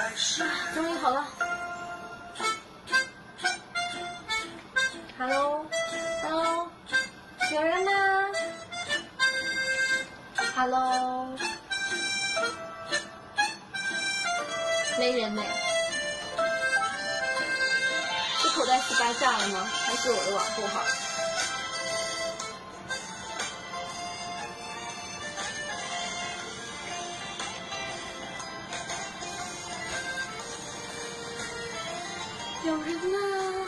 终于好了。Hello， 有人吗 ？Hello， 没人呢。是口袋18炸了吗？还是我的网不好？有人吗？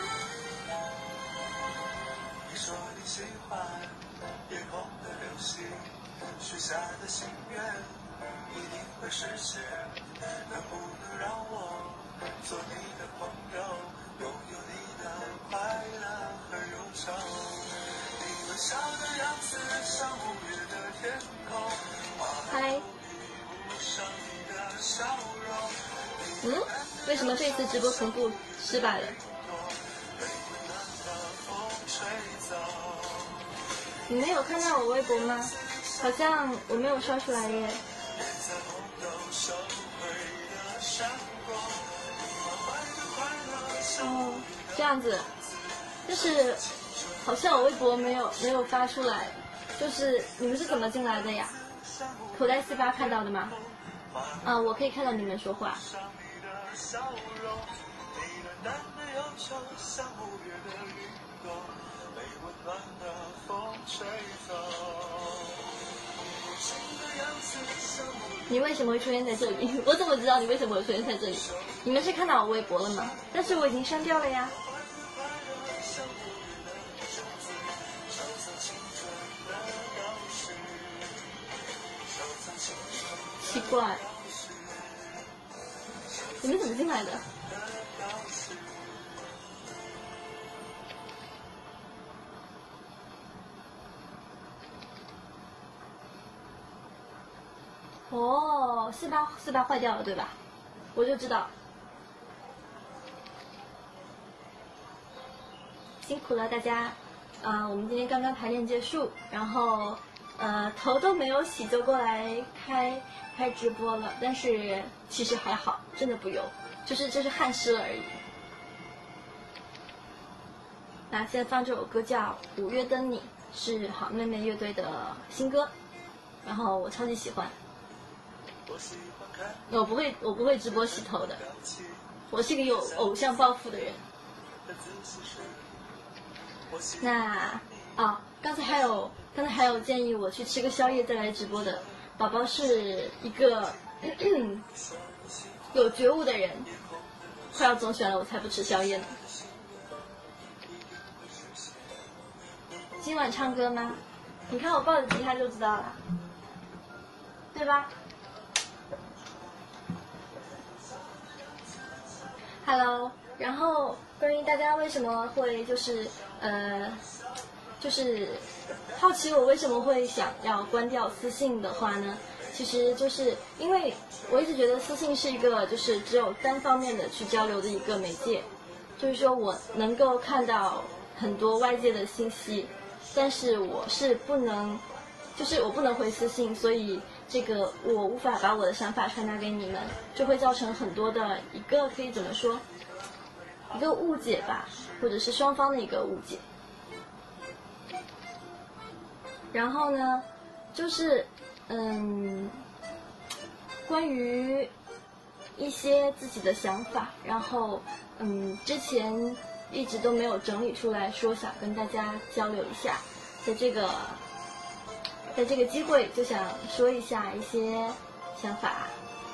你说你喜欢夜空的流星，许下的心愿一定会实现。能不能让我做你的朋友，拥有你的快乐和忧愁？你微笑的样子像五月的天空， 嗨。 你的笑容。 为什么这次直播同步失败了？你没有看到我微博吗？好像我没有刷出来耶。哦，这样子，就是好像我微博没有发出来，就是你们是怎么进来的呀？口袋48看到的吗？我可以看到你们说话。你为什么会出现在这里？我怎么知道你为什么会出现在这里？你们是看到我微博了吗？但是我已经删掉了呀。奇怪，你们怎么进来的？哦，48坏掉了，对吧？我就知道。辛苦了大家，我们今天刚刚排练结束，然后头都没有洗就过来开直播了，但是其实还好，真的不油，就是汗湿了而已。那现在放这首歌叫《五月灯你》，是好妹妹乐队的新歌，然后我超级喜欢。我不会直播洗头的，我是一个有偶像抱负的人。那刚才还有建议我去吃个宵夜再来直播的宝宝是一个有觉悟的人，快要总选了我才不吃宵夜呢。今晚唱歌吗？你看我抱着吉他就知道了，对吧？Hello， 然后关于大家为什么会就是好奇我为什么会想要关掉私信的话呢？其实就是因为我一直觉得私信是一个就是只有单方面的去交流的一个媒介，就是说我能够看到很多外界的信息，但是我不能回私信，所以这个我无法把我的想法传达给你们，就会造成很多的一个可以怎么说，一个误解吧，或者是双方的一个误解。然后呢，就是关于一些自己的想法，然后之前一直都没有整理出来说，想跟大家交流一下，在这个机会就想说一下一些想法，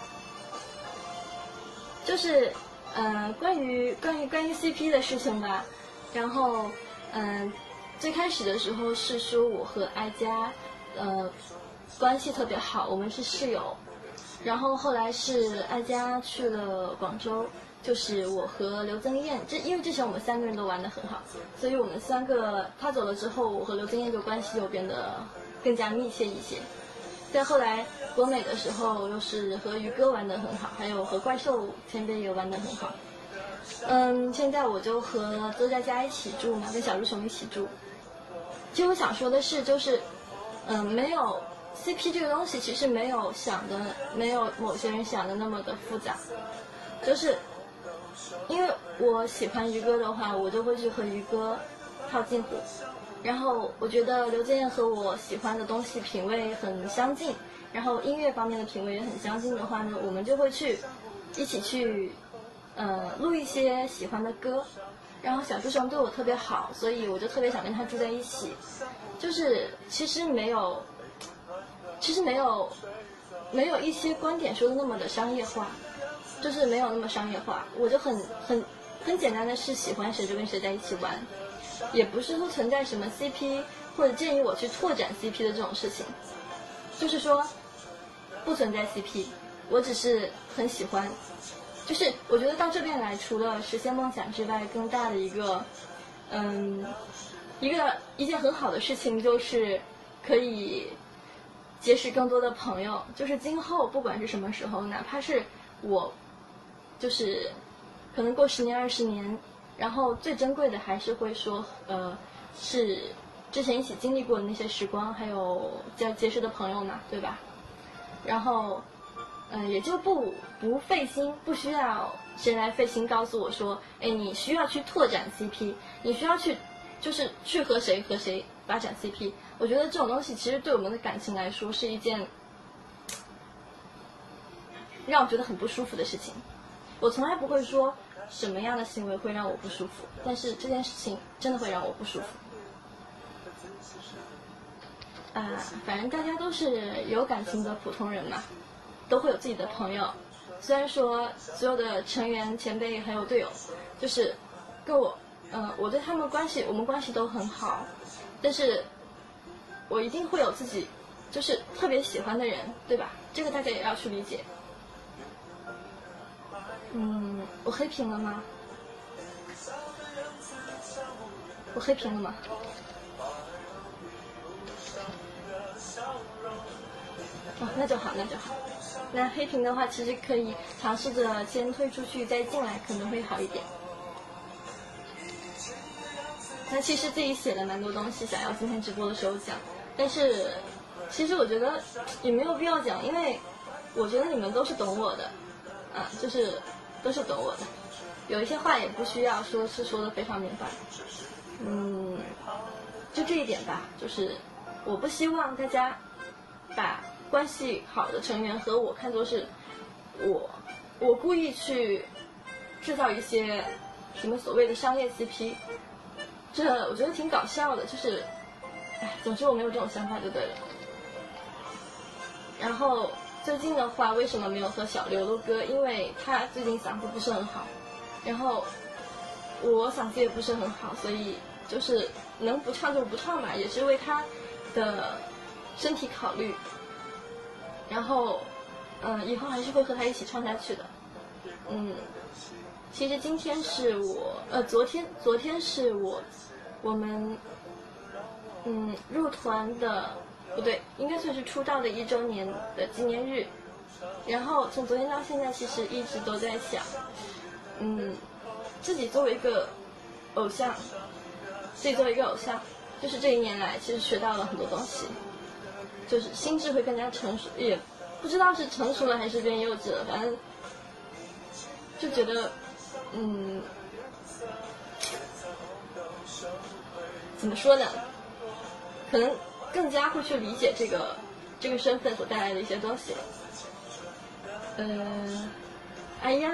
就是关于 CP 的事情吧。然后最开始的时候是说我和哀家关系特别好，我们是室友。然后后来是哀家去了广州，就是我和刘增艳，因为之前我们3个人都玩得很好，所以我们3个他走了之后，我和刘增艳就关系又变得更加密切一些。再后来国美的时候，又是和于哥玩得很好，还有和怪兽前辈也玩得很好。现在我就和周佳佳一起住嘛，跟小猪熊一起住。其实我想说的是，就是没有 CP 这个东西，其实没有某些人想的那么的复杂。 就是因为我喜欢于哥的话，我就会去和于哥套近乎。然后我觉得刘坚燕和我喜欢的东西品味很相近，然后音乐方面的品味也很相近的话呢，我们就会一起去录一些喜欢的歌。然后小朱雄对我特别好，所以我就特别想跟他住在一起。就是其实没有一些观点说的那么的商业化，就是没有那么商业化。我就很简单的是喜欢谁就跟谁在一起玩，也不是说存在什么 CP 或者建议我去拓展 CP 的这种事情，就是说不存在 CP， 我只是很喜欢。就是我觉得到这边来，除了实现梦想之外，更大的一件很好的事情就是可以结识更多的朋友。就是今后不管是什么时候，哪怕是我就是可能过10年20年，然后最珍贵的还是会说是之前一起经历过的那些时光，还有结识的朋友嘛，对吧？然后也就不费心，不需要谁来费心告诉我说，哎，你需要去拓展 CP， 你需要去和谁发展 CP。我觉得这种东西其实对我们的感情来说是一件让我觉得很不舒服的事情。我从来不会说什么样的行为会让我不舒服，但是这件事情真的会让我不舒服。反正大家都是有感情的普通人嘛，都会有自己的朋友。虽然说所有的成员、前辈还有队友，就是跟我对他们我们关系都很好，但是我一定会有自己就是特别喜欢的人，对吧？这个大家也要去理解。我黑屏了吗？我黑屏了吗？那就好。那黑屏的话，其实可以尝试着先退出去，再进来，可能会好一点。那其实自己写了蛮多东西，想要今天直播的时候讲，但是其实我觉得也没有必要讲，因为我觉得你们都是懂我的，就是都是懂我的，有一些话也不需要说的非常明白。就这一点吧，就是我不希望大家把关系好的成员和我看作是我故意去制造一些什么所谓的商业 CP， 这我觉得挺搞笑的。就是总之我没有这种想法就对了。然后最近的话，为什么没有和小刘录歌？因为他最近嗓子不是很好，然后我嗓子也不是很好，所以就是能不唱就不唱吧，也是为他的身体考虑。然后以后还是会和他一起唱下去的。其实今天是昨天是我们入团的，不对，应该算是出道的1周年的纪念日。然后从昨天到现在，其实一直都在想，自己作为一个偶像，就是这1年来其实学到了很多东西，就是心智会更加成熟，也不知道是成熟了还是变幼稚了，反正就觉得怎么说呢，可能更加会去理解这个身份所带来的一些东西。哎呀，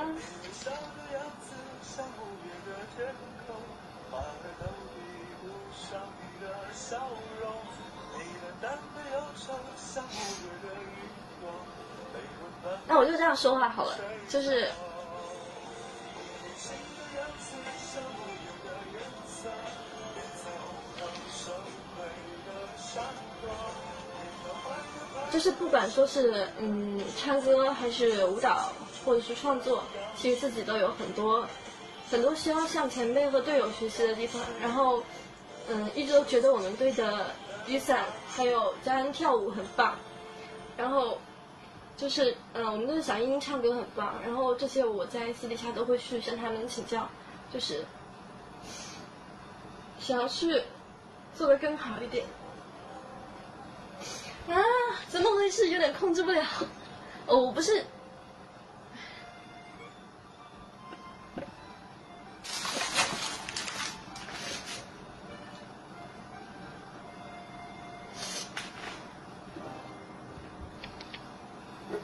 那我就这样说话好了，就是不管说是唱歌还是舞蹈或者是创作，其实自己都有很多需要向前辈和队友学习的地方。然后一直都觉得我们队的雨伞还有佳恩跳舞很棒，然后就是我们队的小英唱歌很棒，然后这些我在私底下都会去向他们请教，就是想要去做得更好一点。怎么回事？有点控制不了。我不是，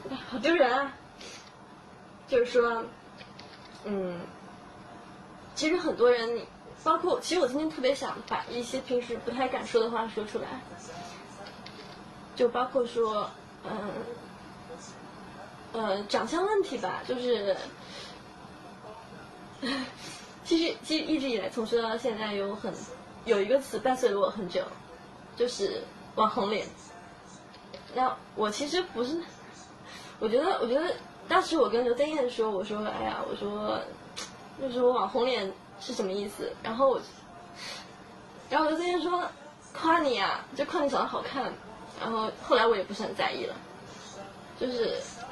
好丢人啊！就是说，其实很多人，包括其实我今天特别想把一些平时不太敢说的话说出来，就包括说，长相问题吧，就是，其实一直以来从事到现在有一个词伴随了我很久，就是网红脸。那我其实不是，我觉得当时我跟刘增燕说，我说哎呀，我说就是我网红脸是什么意思？然后刘增燕说夸你啊，就夸你长得好看。然后后来我也不是很在意了，就是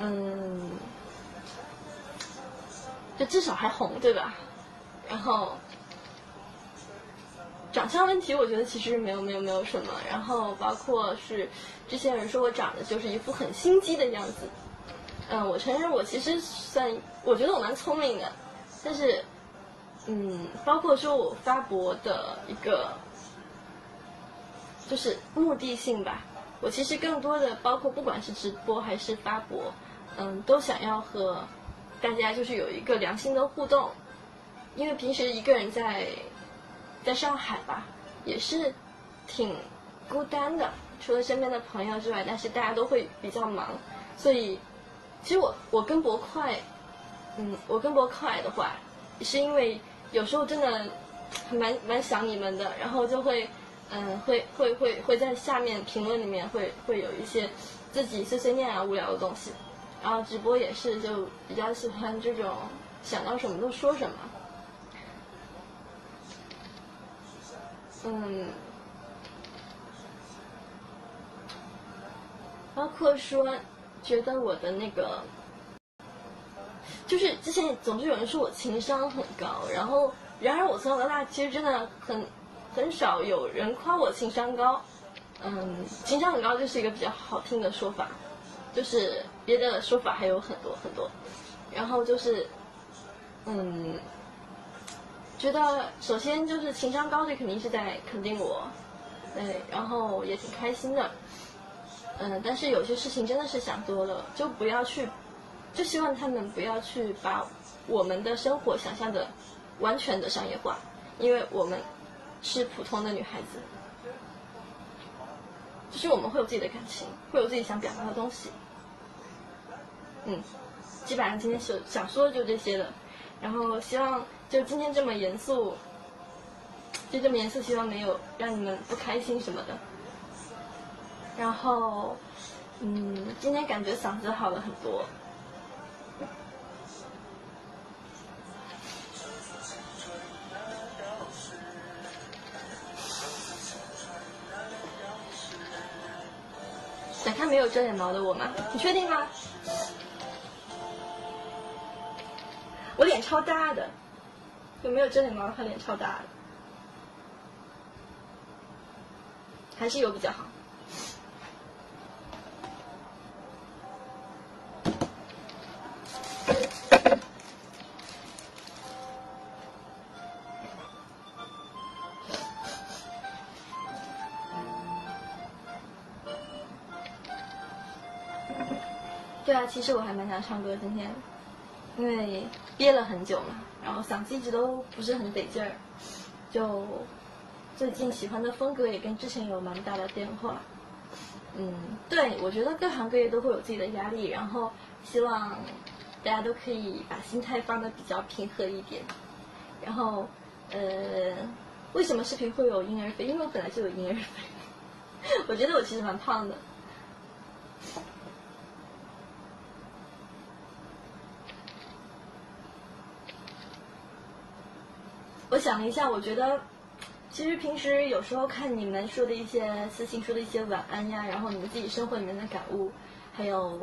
就至少还红对吧？然后长相问题，我觉得其实没有什么。然后包括是之前有人说我长得就是一副很心机的样子，我承认我其实我觉得我蛮聪明的，但是包括说我发博的一个就是目的性吧，我其实更多的包括不管是直播还是发博，都想要和大家就是有一个良性的互动，因为平时一个人在上海吧，也是挺孤单的，除了身边的朋友之外，但是大家都会比较忙，所以其实我跟博快，我跟博快的话，是因为有时候真的蛮想你们的，然后就会会在下面评论里面会有一些自己碎碎念啊无聊的东西，然后直播也是就比较喜欢这种想到什么就说什么。包括说觉得我的那个就是之前总是有人说我情商很高，然而我从小到大其实真的很少有人夸我情商高。情商很高就是一个比较好听的说法，就是别的说法还有很多很多。然后就是觉得首先就是情商高，这肯定是在肯定我，对，然后也挺开心的。但是有些事情真的是想多了，就不要去，就希望他们不要去把我们的生活想象的完全的商业化，因为我们是普通的女孩子，就是我们会有自己的感情，会有自己想表达的东西。基本上今天想说的就这些了，然后希望就今天这么严肃，希望没有让你们不开心什么的。然后今天感觉嗓子好了很多。想看没有遮脸毛的我吗？你确定吗？我脸超大的，有没有遮脸毛的话脸超大的，还是有比较好。对啊，其实我还蛮想唱歌今天，因为憋了很久嘛，然后嗓子一直都不是很得劲儿，就最近喜欢的风格也跟之前有蛮大的变化。对，我觉得各行各业都会有自己的压力，然后希望大家都可以把心态放得比较平和一点。然后为什么视频会有婴儿肥？因为我本来就有婴儿肥，我觉得我其实蛮胖的。我想了一下，我觉得其实平时有时候看你们说的一些私信，说的一些晚安呀，然后你们自己生活里面的感悟，还有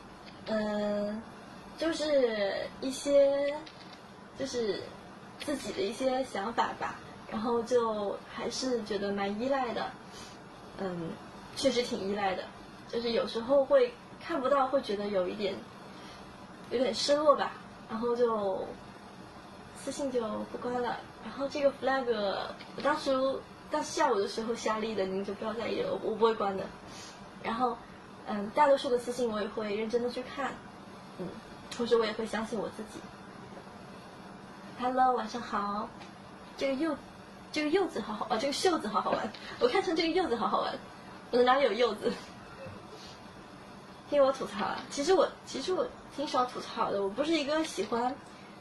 就是一些就是自己的一些想法吧，然后就还是觉得蛮依赖的。确实挺依赖的，就是有时候会看不到，会觉得有点失落吧，然后就私信就不关了。然后这个 flag 我当时下午的时候瞎立的，你们就不要在意了，我不会关的。然后大多数的私信我也会认真的去看，同时我也会相信我自己。Hello， 晚上好。这个柚子好好啊，这个袖子好好玩，我看成这个柚子好好玩。我哪里有柚子？听我吐槽啊！其实我挺少吐槽的，我不是一个喜欢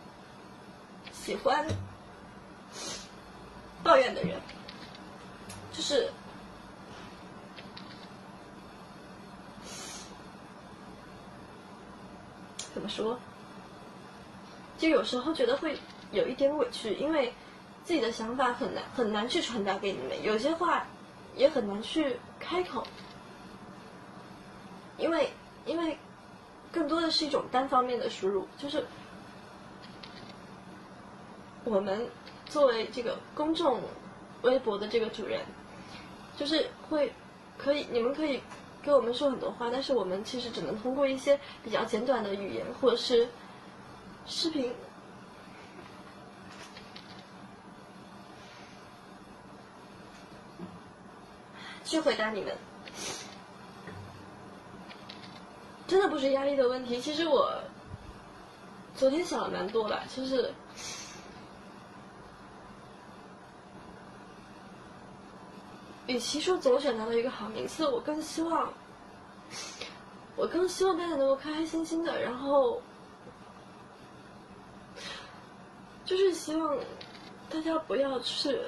抱怨的人，就是怎么说？就有时候觉得会有一点委屈，因为自己的想法很难去传达给你们，有些话也很难去开口，因为更多的是一种单方面的输入，就是我们作为这个公众微博的这个主人，就是你们可以跟我们说很多话，但是我们其实只能通过一些比较简短的语言或者是视频去回答你们。真的不是压力的问题，其实我昨天想了蛮多吧，就是与其说总选拿到一个好名次，我更希望大家能够开开心心的，然后就是希望大家不要去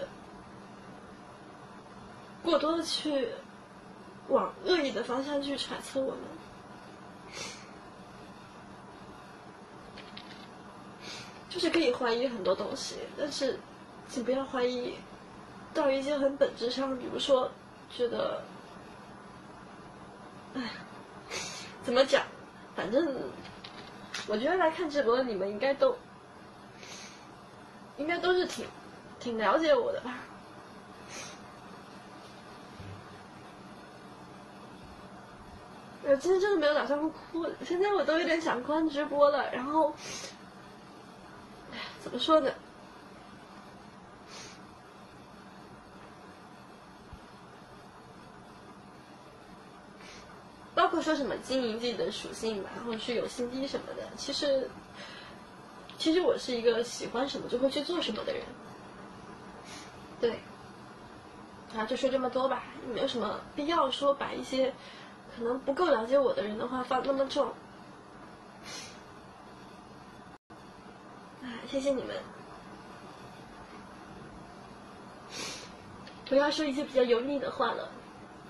过多的去往恶意的方向去揣测我们。就是可以怀疑很多东西，但是请不要怀疑到一些很本质上，比如说觉得，怎么讲？反正我觉得来看直播的你们应该都是挺了解我的吧。我今天真的没有打算哭，现在我都有点想关直播了，然后。怎么说呢？包括说什么经营自己的属性吧，或者是有心机什么的。其实我是一个喜欢什么就会去做什么的人。对。就说这么多吧，也没有什么必要说把一些可能不够了解我的人的话放那么重。谢谢你们。不要说一些比较油腻的话了。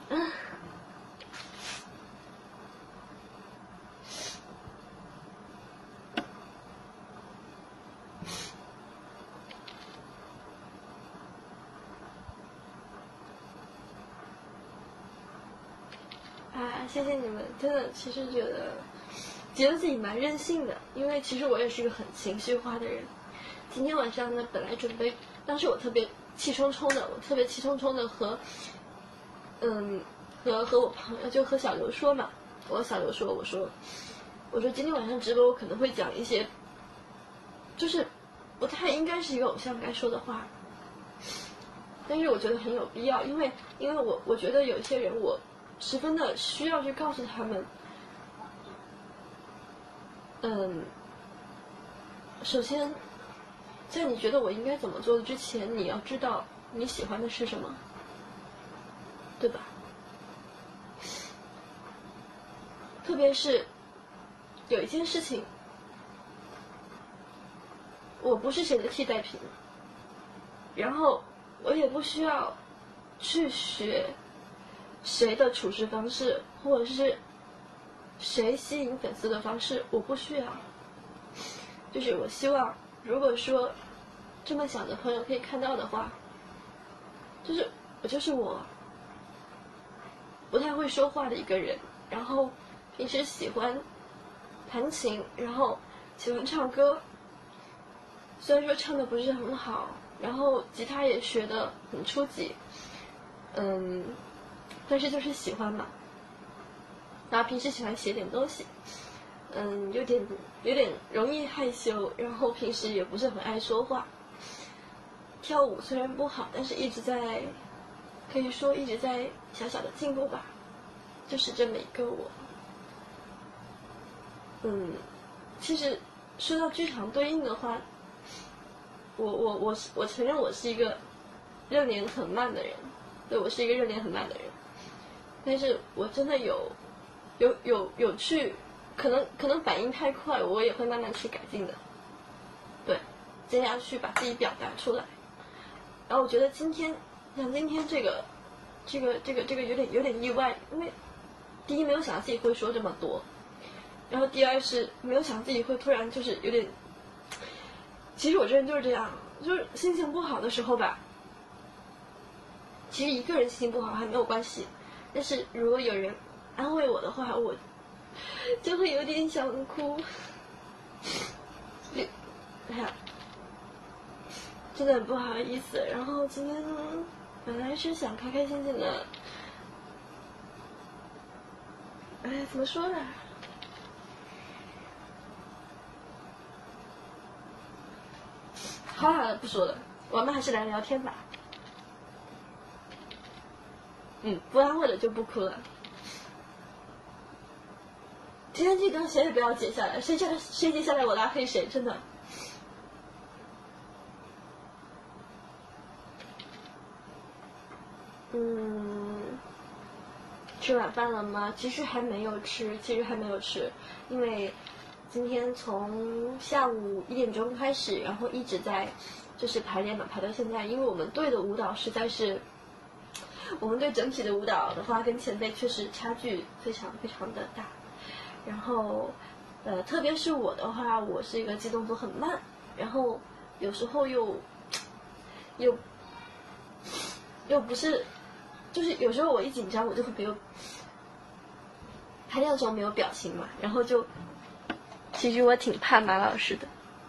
谢谢你们，真的，其实觉得自己蛮任性的，因为其实我也是一个很情绪化的人。今天晚上呢，本来准备，当时我特别气冲冲的和我朋友，就和小刘说嘛，我和小刘说，我说今天晚上直播我可能会讲一些，就是不太应该是一个偶像该说的话，但是我觉得很有必要，因为我觉得有些人我十分的需要去告诉他们，首先，在你觉得我应该怎么做的之前，你要知道你喜欢的是什么，对吧？特别是有一件事情，我不是谁的替代品，然后我也不需要去学谁的处事方式，或者是谁吸引粉丝的方式，我不需要。就是我希望，如果说这么想的朋友可以看到的话，就是我不太会说话的一个人，然后平时喜欢弹琴，然后喜欢唱歌，虽然说唱的不是很好，然后吉他也学得很初级，但是就是喜欢嘛。然后平时喜欢写点东西，有点容易害羞，然后平时也不是很爱说话。跳舞虽然不好，但是可以说一直在小小的进步吧，就是这么一个我。 其实说到剧场对应的话，我承认我是一个热脸很慢的人，对，我是一个热脸很慢的人，但是我真的有去，可能反应太快，我也会慢慢去改进的，对，尽量去把自己表达出来。然后我觉得今天这个有点意外，因为第一没有想到自己会说这么多，然后第二是没有想到自己会突然就是有点，其实我这人就是这样，就是心情不好的时候吧，其实一个人心情不好还没有关系，但是如果有人安慰我的话，我就会有点想哭。哎呀，真的很不好意思。然后今天呢，本来是想开开心心的，哎，怎么说呢？好了，不说了，我们还是来聊天吧。不安慰了就不哭了。今天这段谁也不要截下来，谁截下来我拉黑谁，真的。吃晚饭了吗？其实还没有吃，因为今天从下午1点钟开始，然后一直在就是排练嘛，排到现在。因为我们队的舞蹈实在是，我们队整体的舞蹈的话跟前辈确实差距非常非常的大。然后特别是我的话，我是一个记动作很慢，然后有时候又不是，就是有时候我一紧张我就会没有排练的时候没有表情嘛，然后就其实我挺怕马老师的，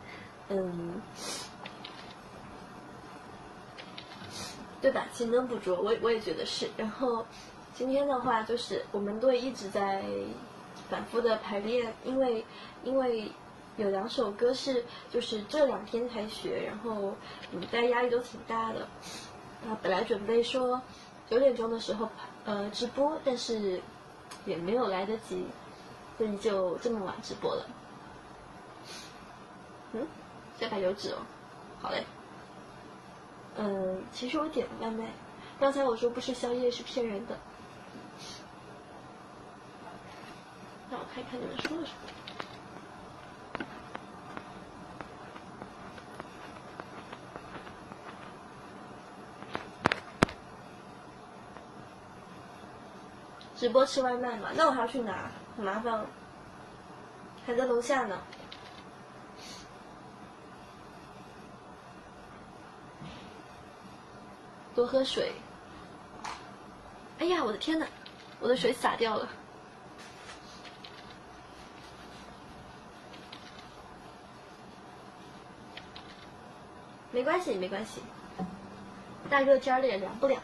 对吧？勤能补拙，我也觉得是。然后今天的话，就是我们队一直在反复的排练，因为有2首歌是就是这2天才学，然后大家压力都挺大的。本来准备说9点钟的时候直播，但是也没有来得及，所以就这么晚直播了。再把油纸哦，好嘞。其实我点了外卖，刚才我说不吃宵夜是骗人的。让我看看你们说了什么。直播吃外卖嘛，那我还要去拿，很麻烦，还在楼下呢。多喝水。哎呀，我的天哪，我的水洒掉了。没关系，没关系，大热天的也凉不了。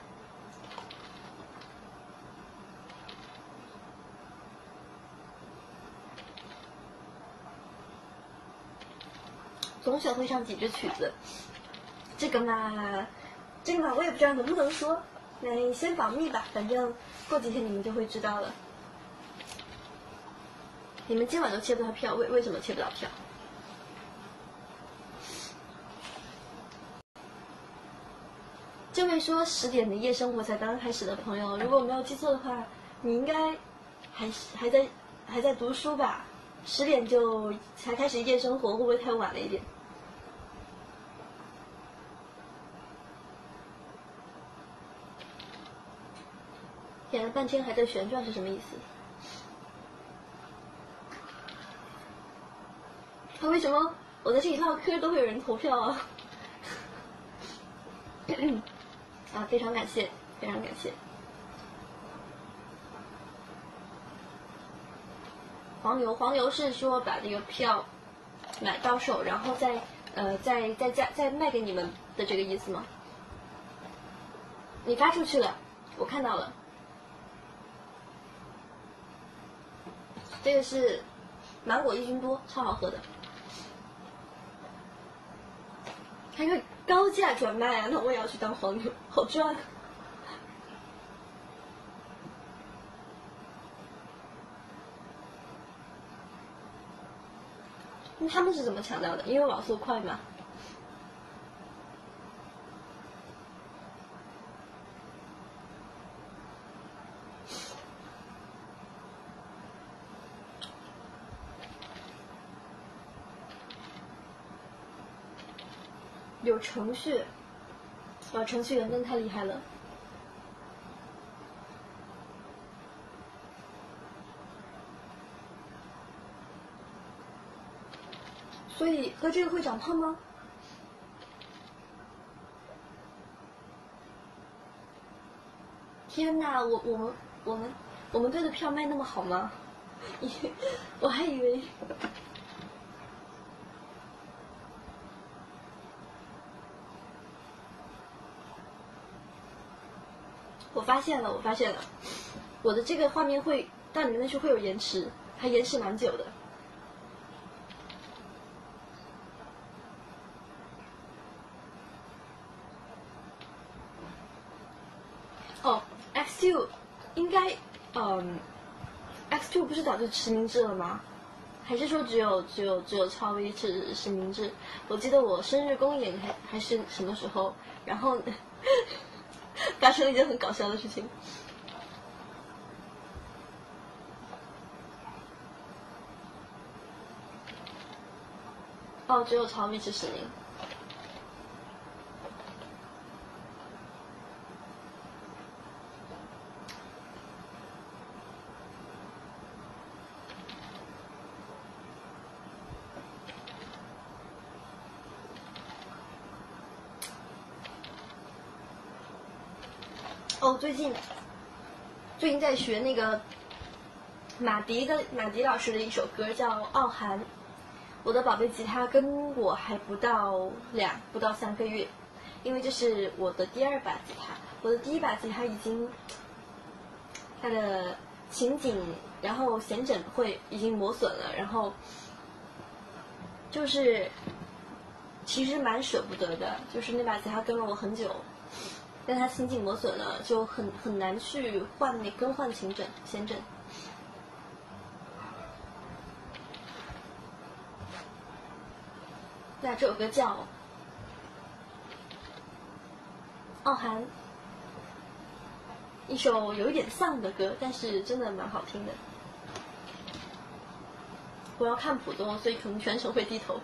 总选会上几支曲子，这个嘛我也不知道能不能说，那先保密吧，反正过几天你们就会知道了。你们今晚都切不到票，为什么切不到票？这位说10点的夜生活才刚刚开始的朋友，如果我没有记错的话，你应该还在读书吧？10点就才开始夜生活，会不会太晚了一点？演了半天还在旋转是什么意思？为什么我在这里唠嗑都会有人投票啊？非常感谢，非常感谢。黄牛是说把这个票买到手，然后再卖给你们的这个意思吗？你发出去了，我看到了。这个是芒果1斤多，超好喝的。还可以高价转卖啊！那我也要去当黄牛，好赚。 那他们是怎么抢到的？因为网速快嘛。有程序，哇，程序员真的太厉害了。所以喝这个会长胖吗？天哪，我们队的票卖那么好吗？我还以为。我发现了，我的这个画面会到你们那去会有延迟，还延迟蛮久的。哦 ，X2 应该，X2 不是早就实名制了吗？还是说只有超 V 是实名制？我记得我生日公演还是什么时候，然后发生了一件很搞笑的事情。哦，只有超 V 是实名。哦，最近在学那个马迪老师的一首歌叫《傲寒》。我的宝贝吉他跟我还不到3个月，因为这是我的第2把吉他。我的第1把吉他已经它的琴颈然后弦枕会已经磨损了，然后就是其实蛮舍不得的，就是那把吉他跟了我很久。但它琴颈磨损了，就很难去更换弦枕。那这首歌叫《傲寒》，一首有一点丧的歌，但是真的蛮好听的。我要看谱多，所以可能全程会低头。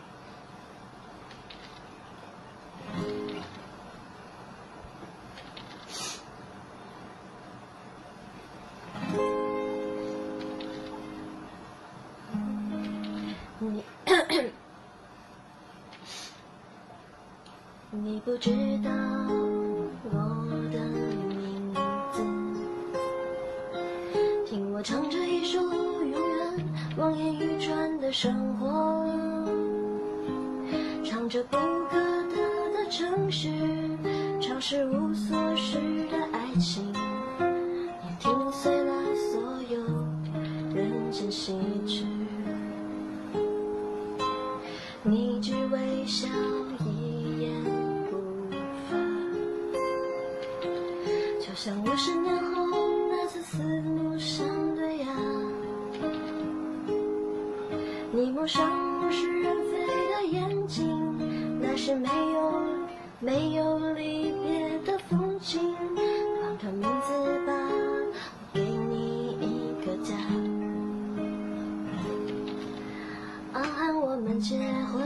你不知道我的名字，听我唱着一首永远望眼欲穿的生活，唱着不可得的城市，超市无所事的爱情，也听碎了所有人间喜剧。你只微笑一言不发，就像50年后那次四目相对啊。你蒙上物是人非的眼睛，那是没有离别的风景。放个名字吧，我给你一个家。傲寒我们结婚，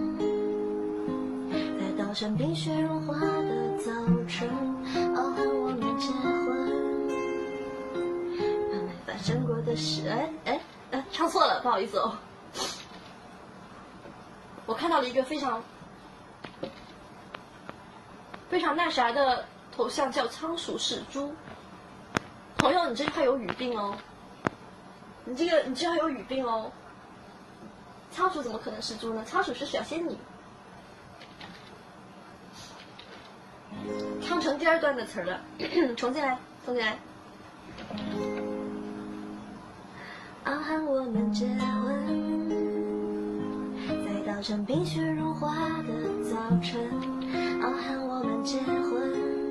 在稻城冰雪融化的早晨。傲寒我们结婚，让没发生过的事。唱错了，不好意思哦。我看到了一个非常那啥的头像，叫仓鼠是猪。朋友，你这句话有语病哦，你这句话有语病哦。仓鼠怎么可能是猪呢？仓鼠是小仙女。唱成第2段的词儿了，重新来。傲寒我们结婚，在稻城冰雪融化的早晨。傲寒我们结婚，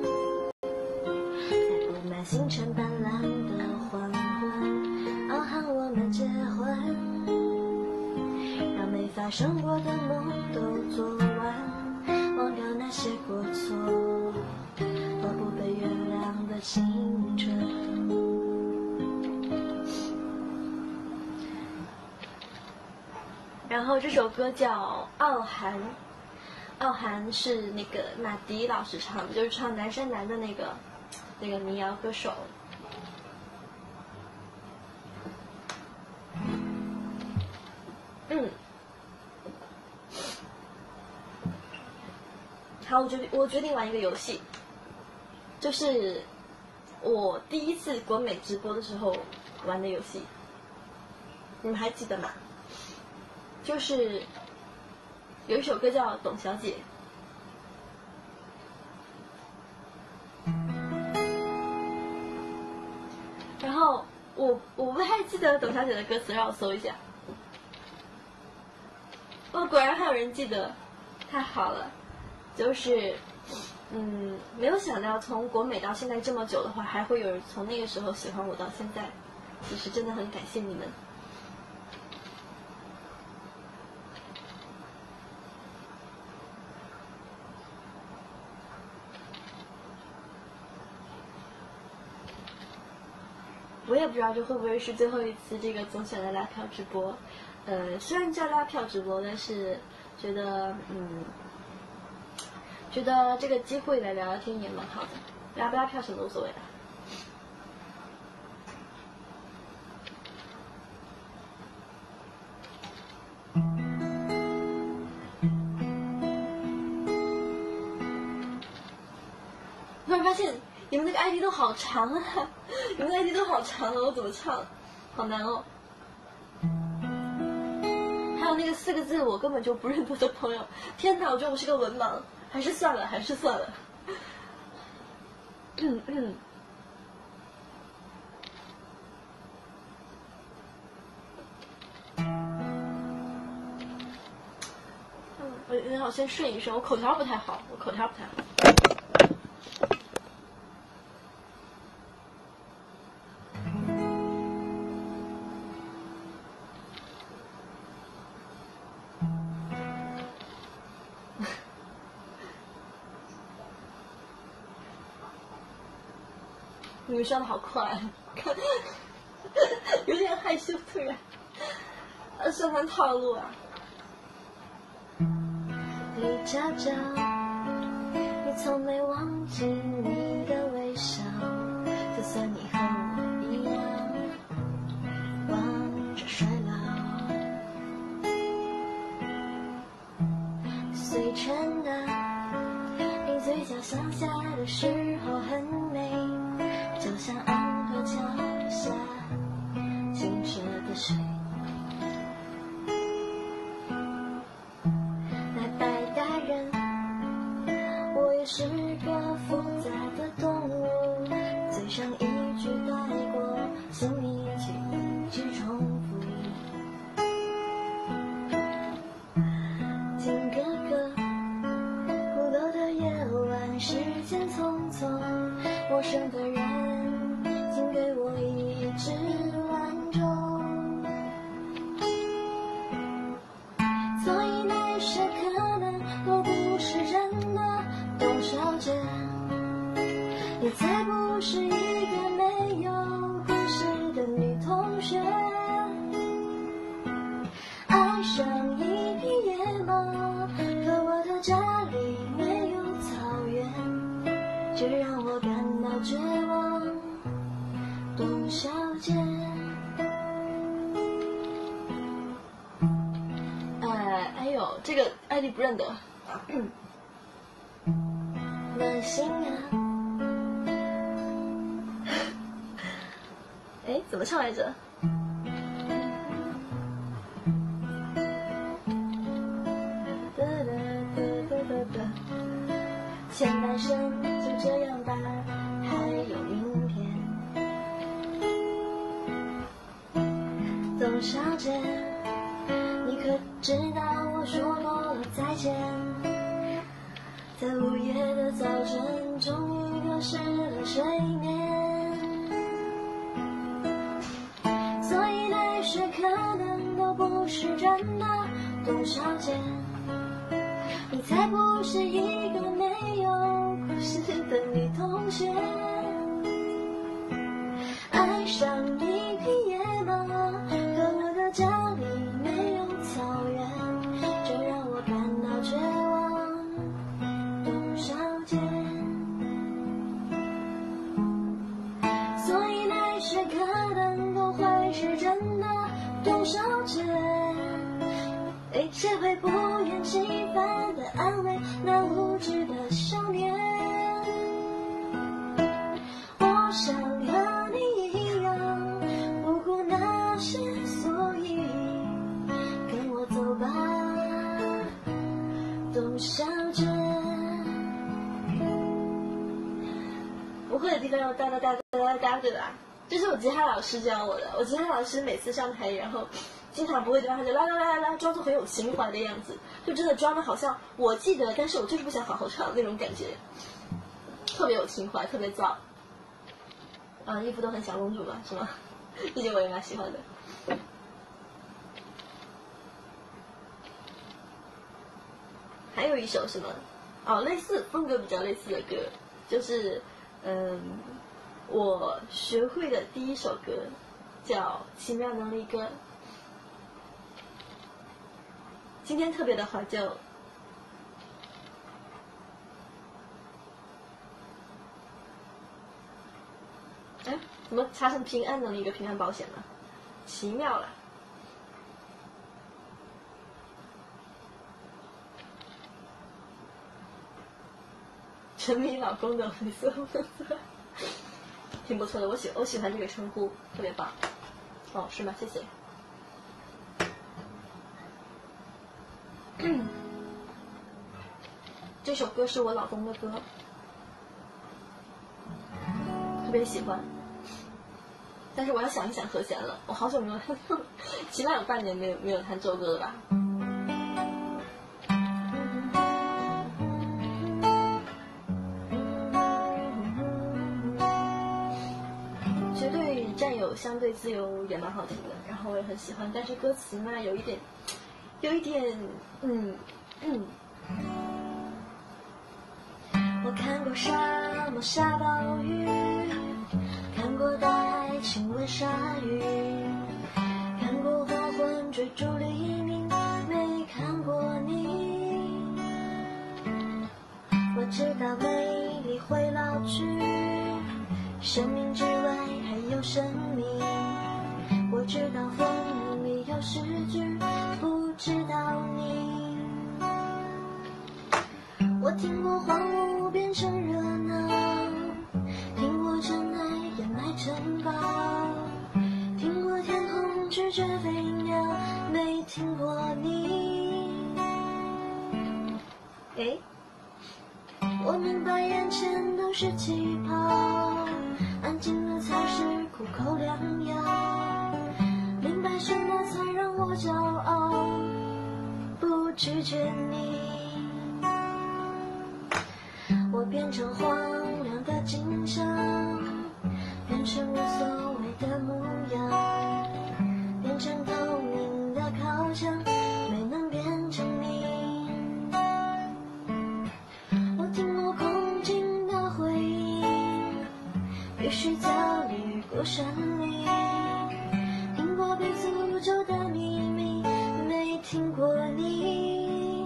在布满星辰斑斓的黄昏。傲寒我们结婚，让没发把生活的梦都做完，忘掉那些过错和不被原谅的青春。然后这首歌叫《傲寒》，傲寒是那个马迪老师唱的，就是唱《南山南》的那个民谣歌手。好，我决定玩一个游戏，就是我第一次国美直播的时候玩的游戏，你们还记得吗？就是有一首歌叫《董小姐》，然后我不太记得董小姐的歌词，让我搜一下。哦，果然还有人记得，太好了。就是没有想到从国美到现在这么久的话，还会有人从那个时候喜欢我到现在，其实真的很感谢你们。我也不知道这会不会是最后一次这个总选的拉票直播，虽然叫拉票直播，但是觉得这个机会来聊聊天也蛮好的，拉不拉票什么都无所谓的。突然发现你们那个 ID 都好长啊，你们的 ID 都好长啊，我怎么唱？好难哦。还有那个4个字我根本就不认得的朋友，天哪，我觉得我是个文盲，还是算了。我先顺一顺，我口条不太好。你们上的好快，有点害羞，突然，上完套路啊。你悄悄，你从没忘记你的微笑，就算你和我一样，望着衰老。碎成啊，你嘴角向下的时候很美。就像安河桥下清澈的水，那白大人，我也是个复杂的动物，嘴上一句带过，心里却一直重复。听哥哥，孤独的夜晚，时间匆匆，陌生的人请给我一支兰州，所以那些可能都不是真的。董小姐，你才不是一个没有故事的女同学，爱上一匹野马，可我的家里没有草原，这让我感到绝望。董小姐，哎呦，这个 ID 不认得。暖心啊！哎，怎么唱来着？前半生就这样吧，还有明天。董小姐，你可知道我说过了再见？在午夜的早晨，终于丢失了睡眠，所以那些可能都不是真的。 董小姐，你才不是一个没有故事的女同学。爱上一匹野马，可我的家里没有草原，这让我感到绝望。董小姐，所以那些可能都会是真的。董小姐，谁会不厌其烦地安慰那无知的少年？我想和你一样，不顾那些所以，跟我走吧，董小姐。不会的地方要哒哒哒哒哒哒，对吧？这是我吉他老师教我的。我吉他老师每次上台，然后经常不会的地方，他就啦啦啦啦啦，装作很有情怀的样子，就真的装的好像我记得，但是我就是不想好好唱那种感觉，特别有情怀，特别燥。衣服都很小公主嘛，是吗？这些我也蛮喜欢的。还有一首什么？类似风格比较类似的歌，就是我学会的第一首歌叫《奇妙能力歌》。今天特别的怀旧。怎么查成平安能力歌平安保险呢？奇妙了。沉迷老公的灰色风色，挺不错的，我喜欢这个称呼，特别棒。是吗？谢谢。这首歌是我老公的歌，特别喜欢。但是我要想一想和弦了，我好久没有起码有半年没有弹这首歌了吧。绝对占有相对自由也蛮好听的，然后我也很喜欢，但是歌词嘛有一点我看过沙漠下暴雨，看过大海亲吻鲨鱼，看过黄昏追逐黎明，没看过你。我知道美丽会老去，生命之外还有生命。我知道风里有诗句，不知道你。我听过荒芜变成热闹，听过尘埃掩埋城堡，听过天空拒绝飞鸟，没听过你。我明白眼前都是气泡，安静的才是苦口良药，明白什么才让我骄傲，不拒绝你。我变成荒凉的景象，变成无所谓的模样，变成透明的靠墙，没能变成你。我听过空境的回音，必须焦虑过山林，听过被诅咒的秘密，没听过你。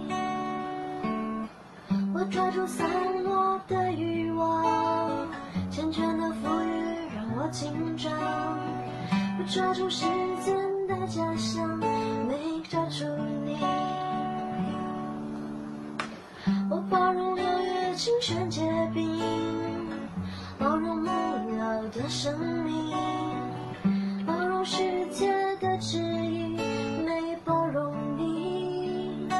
我抓住散落的欲望，缱绻的浮语让我紧张，我抓住时间的假象，没抓住你。我包容六月清泉结冰，包容木老的生命，包容世界的质疑，没包容你。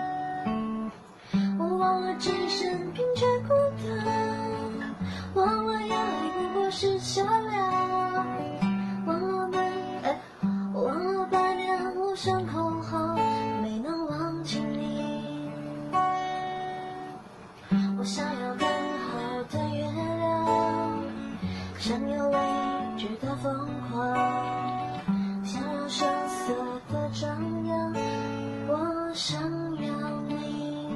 我忘了置身贫却孤单，忘了眼泪不过是笑料，忘了百年无声口号，没能忘记你。我想要更好的月亮，想要未知的疯狂，想要声色的张扬，我想要你。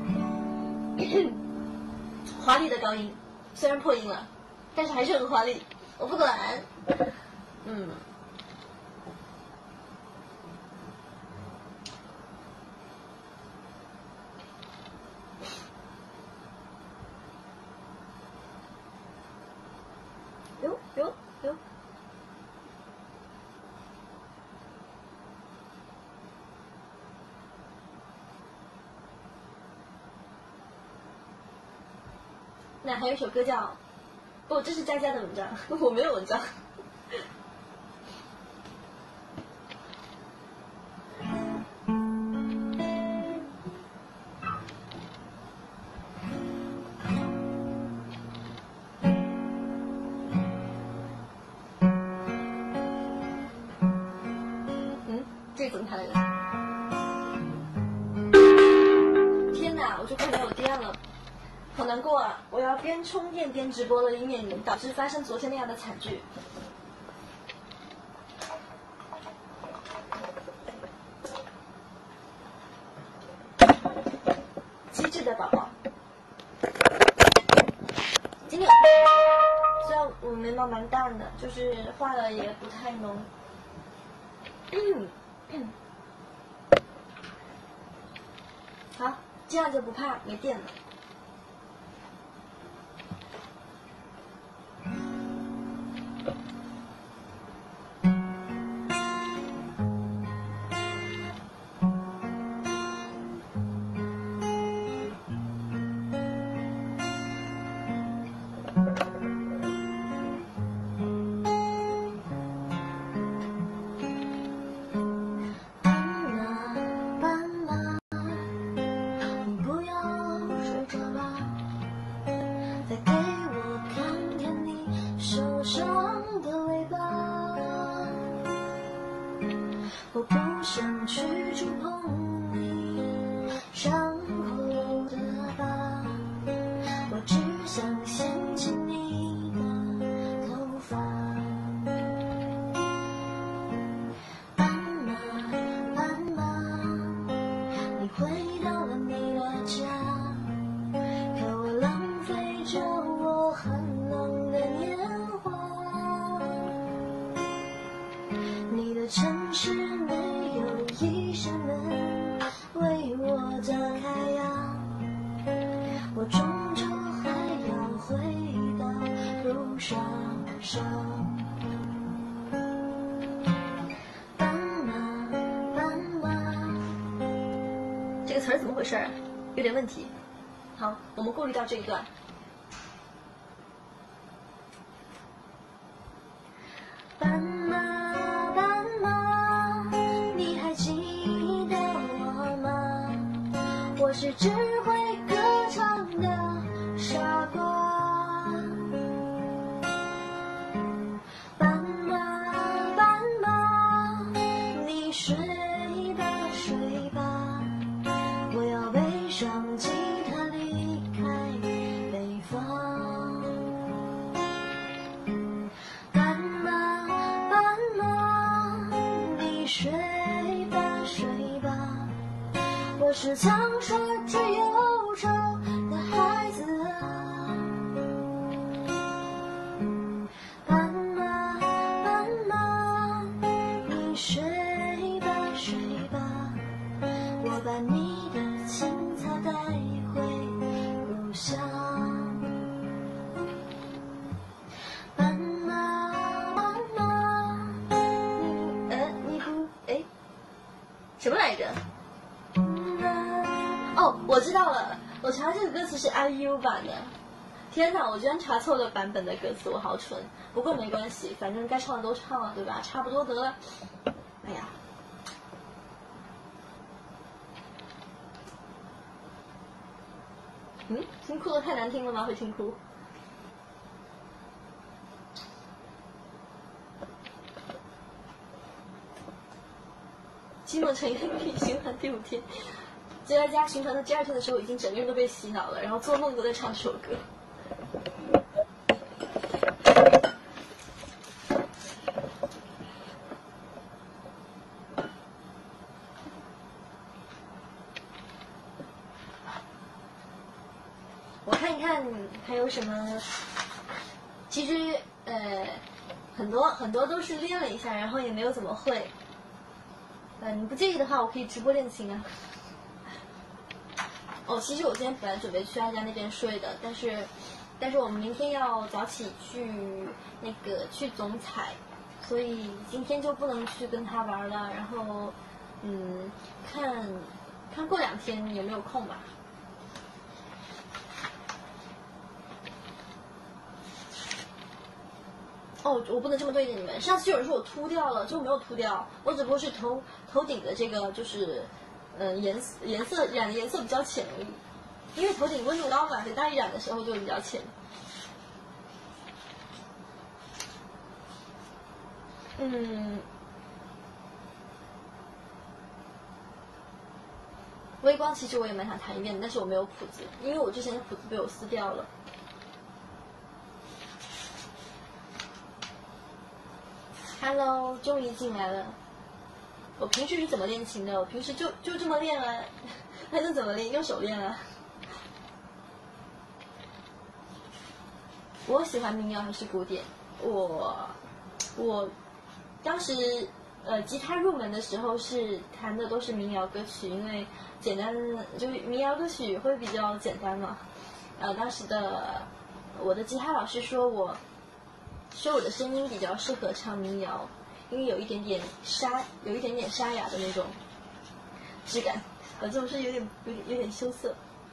华丽的高音，虽然破音了，但是还是很华丽。我不管，有。那还有一首歌叫，不，这是佳佳的文章，我没有文章。这怎么弹来着？天哪，我就快没有电了。好难过啊！我要边充电边直播了，以免导致发生昨天那样的惨剧。机智的宝宝，今天有虽然我眉毛蛮淡的，就是画了也不太浓。好，这样就不怕没电了。我不想去触碰你伤口的疤，我只想掀起你的头发。斑马，斑马，你回到了你的家，可我浪费着我寒冷的年华。你的城市没有一扇门为我打开呀，我终究还要回到路上上。斑马，斑马，这个词儿怎么回事啊？有点问题。好，我们过滤掉这一段。斑马，斑马，你还记得我吗？我是只会歌唱的傻瓜。斑马，斑马，你睡吧睡吧，我要背上吉他离开北方。斑马，斑马，你睡吧睡吧，我是苍蛇之忧愁的孩子啊。斑马，斑马，你睡吧睡吧，我把你的青草带回故乡。斑马，斑马，你不什么来着？哦，我知道了，我查这个歌词是 IU 版的。天哪，我居然查错了版本的歌词，我好蠢。不过没关系，反正该唱的都唱了，对吧？差不多得了。哎呀，听哭的太难听了吗？会听哭。寂寞成一个屁，循环第5天。就在家循环的第2天的时候，已经整个人都被洗脑了，然后做梦都在唱这首歌。 我看一看还有什么。其实很多都是练了一下，然后也没有怎么会。你不介意的话，我可以直播练琴啊。哦，其实我今天本来准备去阿家那边睡的，但是我们明天要早起去总采，所以今天就不能去跟他玩了。然后看过2天有没有空吧。哦，我不能这么对着你们。上次有人说我秃掉了，就没有秃掉，我只不过是头顶的这个就是颜色染的颜色比较浅而已。因为头顶温度高嘛，所以当你染的时候就比较浅。微光其实我也蛮想弹一遍的，但是我没有谱子，因为我之前的谱子被我撕掉了。Hello， 终于进来了。我平时是怎么练琴的？我平时就这么练了，还能怎么练？用手练啊。我喜欢民谣还是古典？我当时吉他入门的时候是弹的都是民谣歌曲，因为简单，就是民谣歌曲会比较简单嘛。当时我的吉他老师说我的声音比较适合唱民谣，因为有一点点沙哑的那种质感。我这不是有点羞涩。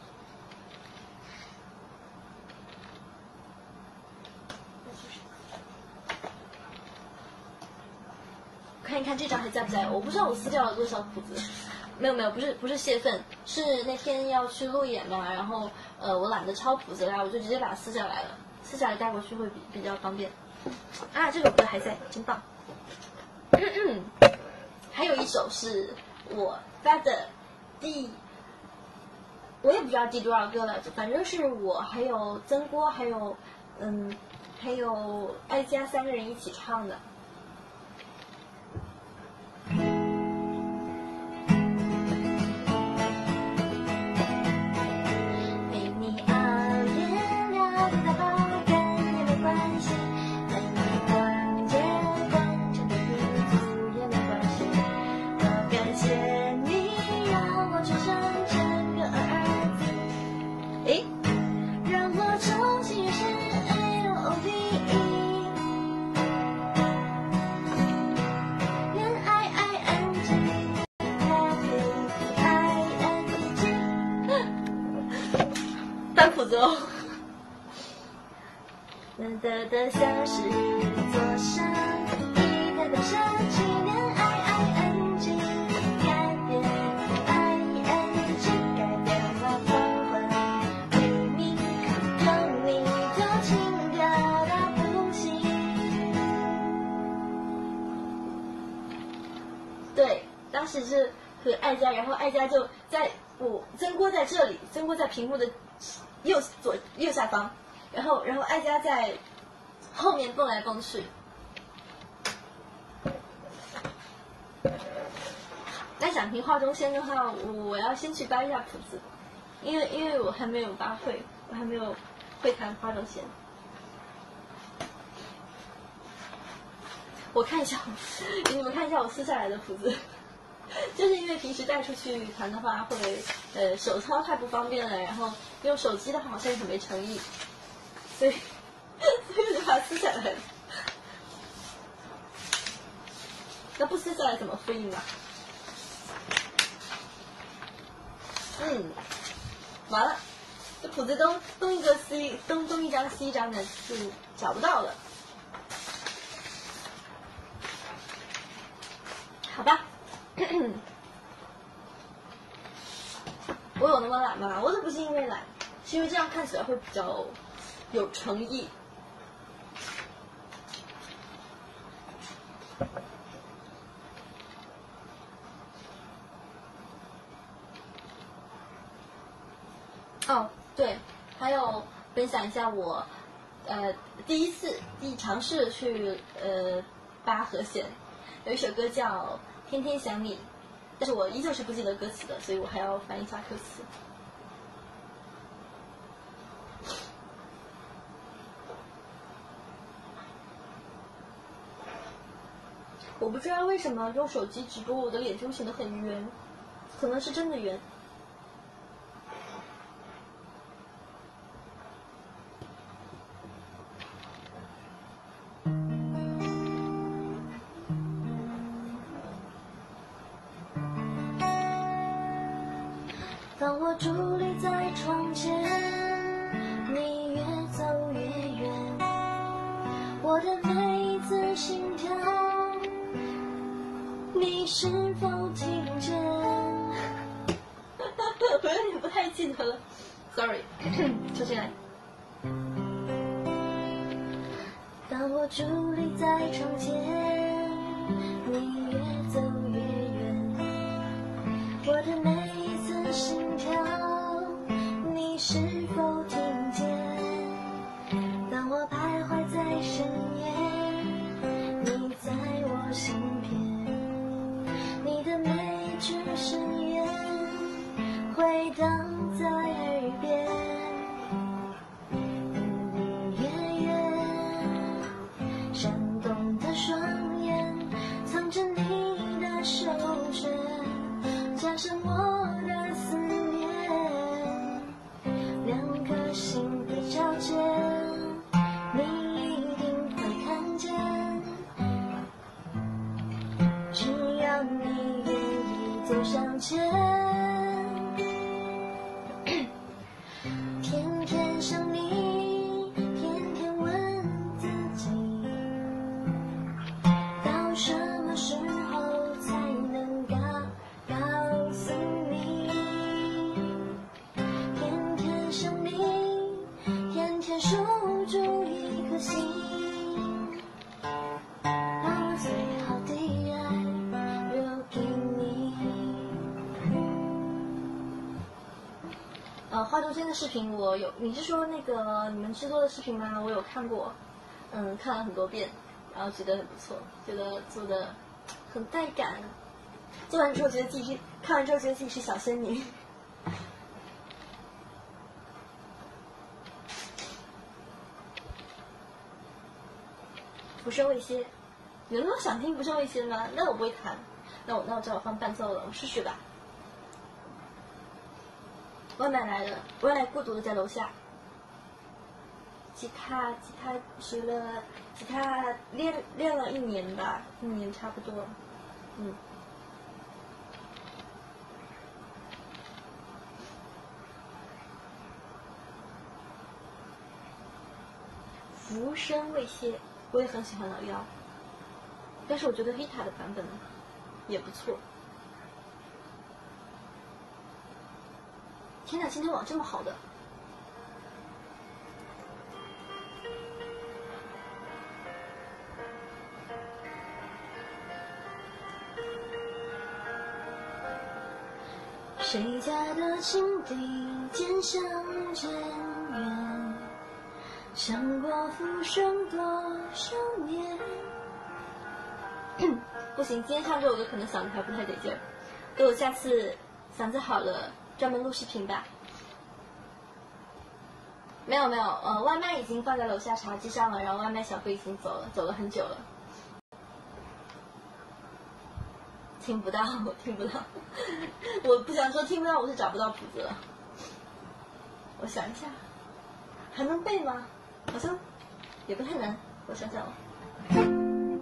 看一看这张还在不在？我不知道我撕掉了多少谱子。没有，不是泄愤，是那天要去路演嘛，然后我懒得抄谱子啦，我就直接把它撕下来了，撕下来带过去会比较方便。啊，这首歌还在，真棒。还有一首是我发的我也不知道第多少个了，反正是我还有曾郭还有艾佳3个人一起唱的。的像是座山，一个的设计连 ING 改变 ING 改变了黄昏黎明，让你就情表达不行。对，当时是和艾佳，然后艾佳就在曾郭在这里，曾郭在屏幕的右下方。然后艾佳在后面蹦来蹦去。那想听华中仙的话，我要先去扒一下谱子，因为我还没有扒会，我还没有会弹华中仙。我看一下，给你们看一下我撕下来的谱子。就是因为平时带出去弹的话会手操太不方便了，然后用手机的话好像也很没诚意。所以我就把它撕下来了。那不撕下来怎么复印啊？完了，这谱子东一个 C 东一张 C 一张的就找不到了。好吧。我有那么懒吗？我都不是因为懒，是因为这样看起来会比较有诚意。哦，对，还有分享一下我第一尝试去扒和弦，有一首歌叫《天天想你》，但是我依旧是不记得歌词的，所以我还要翻一下歌词。 我不知道为什么用手机直播我的脸就显得很圆，可能是真的圆。当我伫立在窗前，你越走越远，我的每一次心跳，你是否听见？我有点不太记得了 ，sorry， 重新来。当我伫立在窗前，你越走越远，我的每一次心跳，你是否听见？当我徘徊在深夜，你在我身边，你的每一句誓言回荡在耳边，隐隐约约，闪动的双眼藏着你的手指，加深我的思念，两颗心被交接，你一定会看见，只要你愿意走向前，天天想你，天天问自己，到什么时候才能告诉你，天天想你，天天守住一颗心，把我最好的爱留给你。花中间的视频我有，你是说那个你们制作的视频吗？我有看过，看了很多遍，然后觉得很不错，觉得做的很带感。做完之后觉得自己是，看完之后觉得自己是小仙女。不胜未歇，有人想听不胜未歇吗？那我不会弹，那我只好放伴奏了，我试试吧。外卖来了，外卖孤独的在楼下。吉他学了，吉他练了1年吧，1年差不多，浮生未歇，我也很喜欢老妖，但是我觉得黑塔的版本也不错。天哪，今天网这么好的！谁家的青笛渐向渐远，想过浮生多少年。不行，今天唱这首歌可能嗓子还不太得劲儿，等我下次嗓子好了专门录视频吧。没有，外卖已经放在楼下茶几上了，然后外卖小哥已经走了很久了。听不到，我听不到，我不想说听不到，我是找不到谱子了。我想一下，还能背吗？好像也不太难，我想想哦。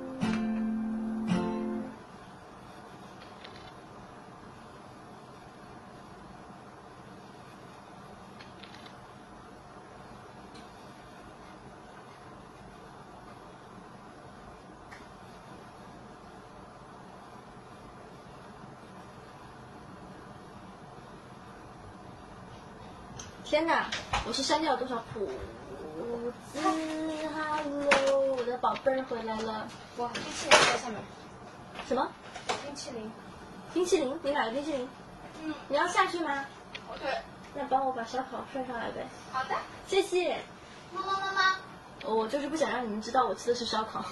天哪，我是删掉了多少谱子 ？Hello， 我的宝贝儿回来了。 哇，冰淇淋在上面。 什么？ 冰淇淋。 冰淇淋？你买了冰淇淋？你要下去吗？ 哦，对。 那帮我把烧烤涮上来呗。 好的。 谢谢。 妈。 我就是不想让你们知道我吃的是烧烤。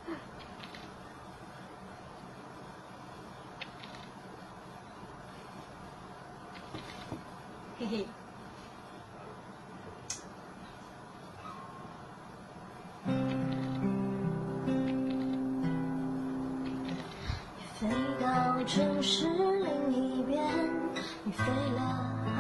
嘿嘿。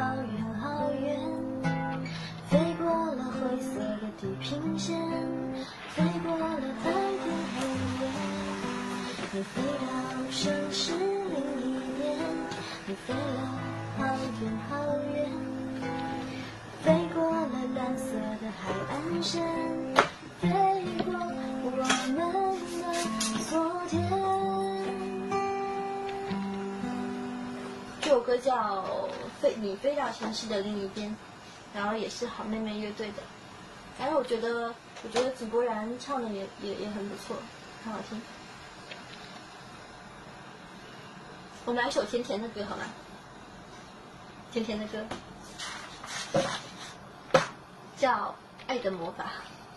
好远好远，飞过了灰色的地平线，飞过了太平黑夜，你飞到城市另一边，你飞了好远好远，飞过了蓝色的海岸线，飞过我们的昨天。这首歌叫你飞到城市的另一边，然后也是好妹妹乐队的。然后我觉得井柏然唱的也很不错，很好听。我们来一首甜甜的歌好吗？甜甜的歌叫《爱的魔法》。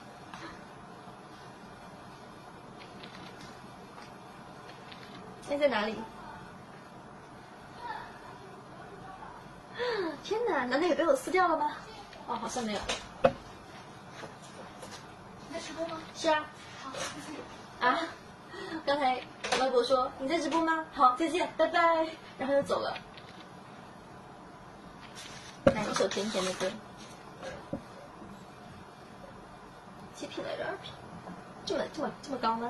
现在在哪里？天哪，难道也被我撕掉了吗？哦，好像没有。 你在直播吗？ 是啊。 好，谢谢。 啊，刚才微博说你在直播吗？好，再见，拜拜，然后就走了。来一首甜甜的歌。几品来着？2品？这么高吗？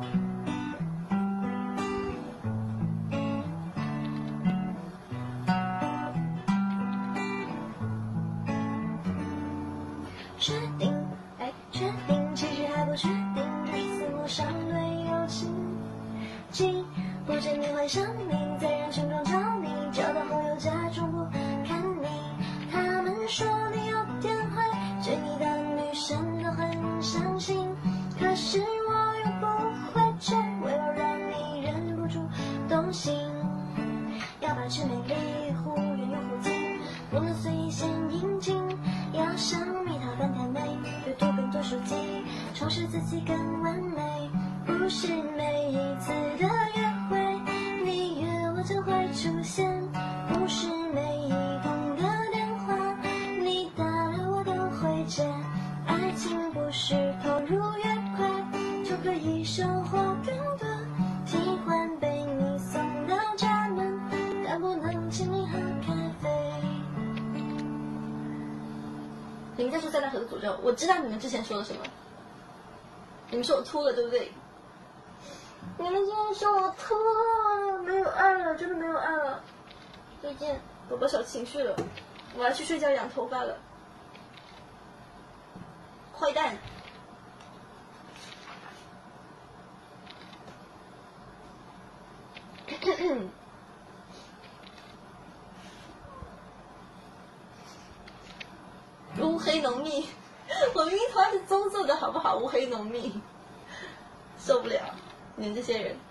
确定，确定，其实还不确定，只是似乎相对有情。记不见你幻想你，在人群中找你，找到后又假装不看你。他们说你有点坏，追你的女生都很相信，可是我又不会追，为了让你忍不住动心。要保持美丽，忽远又忽近，不能随意显引进，要像蜜桃般甜美，阅读更多书籍，充实自己更完美。不是每一次的约会，你约我就会出现，不是每一通的电话，你打了我都会接。爱情不是投入越快，就可以收获更多。喜欢被你送到家门，但不能请你喝咖啡。你们在说塞纳河的诅咒，我知道你们之前说了什么。你们说我秃了，对不对？你们今天说我秃了，没有爱了，真的没有爱了。最近宝宝小情绪了，我要去睡觉养头发了。坏蛋！乌黑浓密，我明明头发是棕色的，好不好？乌黑浓密，受不了你们这些人。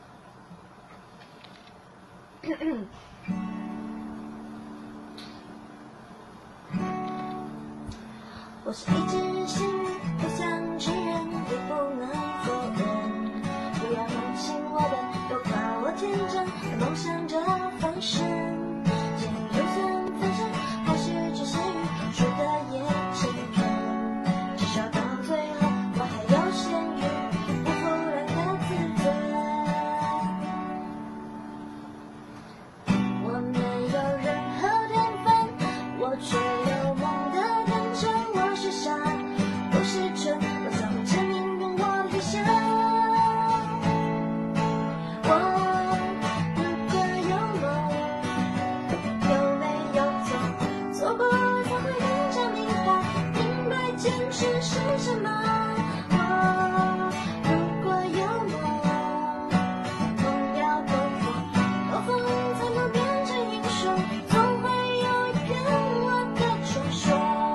我是一只幸运，不想承认，也不能否认。不要同情我的，又夸我天真，梦想着翻身。心就算翻身，还是只限于输的也承认。至少到最后，我还有咸鱼，不服软的自尊。我没有任何天分，我却有梦的天真。我是傻，不是蠢，我才会证明用我的一生。我如果有梦，有没有错？错过才会更加明白坚持是什么。我如果有梦，梦要够疯才能变成英雄，总会有一天我的传说。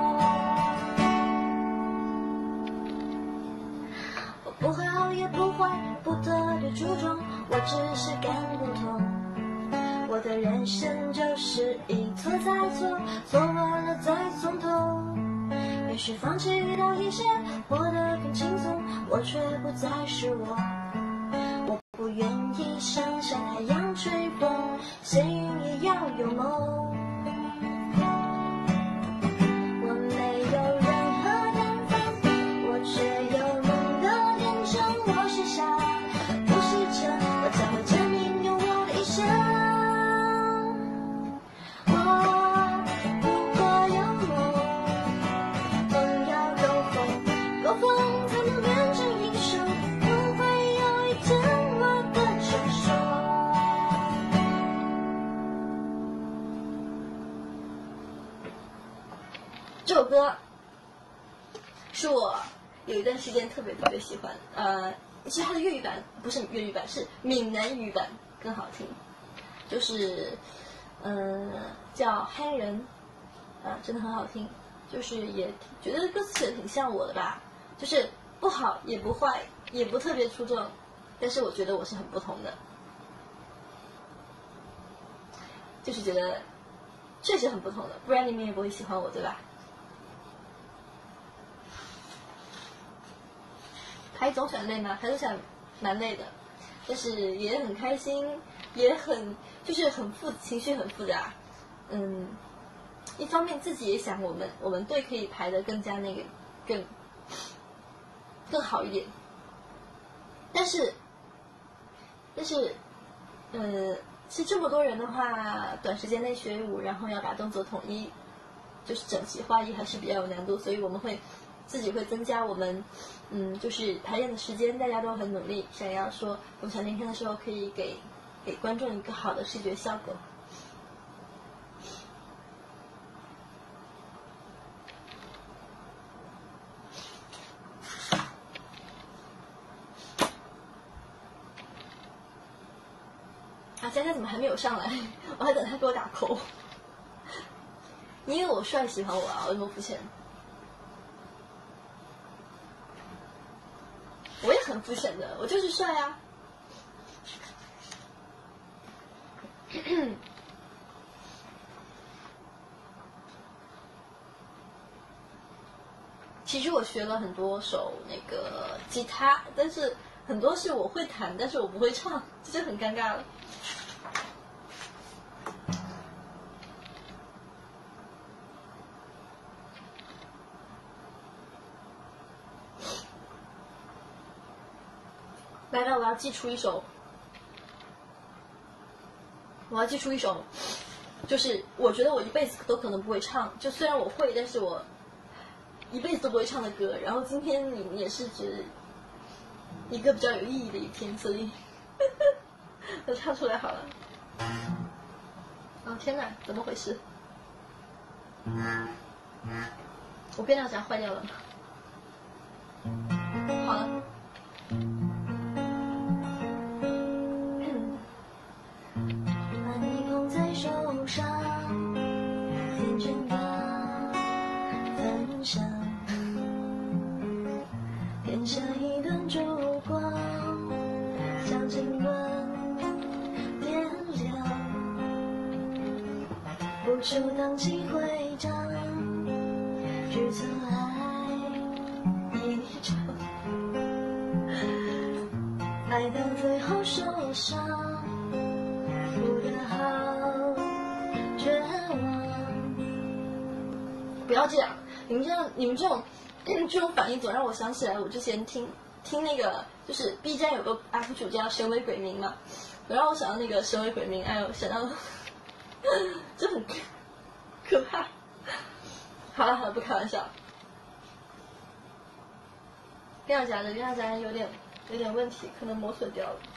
我不会好也不坏，不特别注重，我只是干不通。我的人生就是一错再错，错完了再从头。也许放弃遇到一些，活得更轻松，我却不再是我。我不愿意像太阳吹风，幸运也要有梦。我没有任何天分，我却有梦的天真。我是傻，不是蠢，我才会证明用我的一生。我如这首歌是我有一段时间特别喜欢，其实它的粤语版不是粤语版，是闽南语版更好听，就是叫《憨人》，真的很好听，就是也觉得歌词写的挺像我的吧，就是不好也不坏，也不特别出众，但是我觉得我是很不同的，就是觉得确实很不同的，不然你们也不会喜欢我，对吧？排总选累吗？排总选蛮累的，但是也很开心，也很就是情绪很复杂。一方面自己也想我们队可以排得更加那个更好一点，但是是这么多人的话，短时间内学舞，然后要把动作统一，就是整齐划一，还是比较有难度，所以我们自己会增加我们就是排练的时间，大家都很努力，想要说我们小年天的时候可以给观众一个好的视觉效果。佳佳怎么还没有上来？我还等他给我打 call。你以为我帅喜欢我啊？我这么肤浅。我也很肤浅的，我就是帅啊。其实我学了很多首那个吉他，但是很多是我会弹，但是我不会唱，这就很尴尬了。来了，我要寄出一首，就是我觉得我一辈子都可能不会唱，就虽然我会，但是我一辈子都不会唱的歌。然后今天你们也是指一个比较有意义的一天，所以我唱出来好了。天哪，怎么回事？我变量夹坏掉了。好了。 就当机会长，只曾爱一场，爱到最后受伤，哭得好绝望。 不要这样，你们这种反应总让我想起来，我之前听那个，就是 B 站有个 UP 主叫神为鬼名嘛，让我想到那个神为鬼名，哎呦，想到这很可怕。好了，不开玩笑。变量夹有点问题，可能磨损掉了。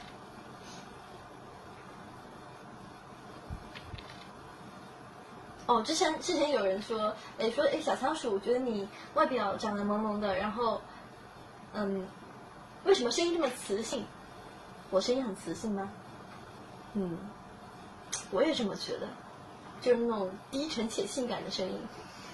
哦，之前有人说小仓鼠，我觉得你外表长得萌萌的，然后为什么声音这么磁性？我声音很磁性吗？我也这么觉得，就是那种低沉且性感的声音。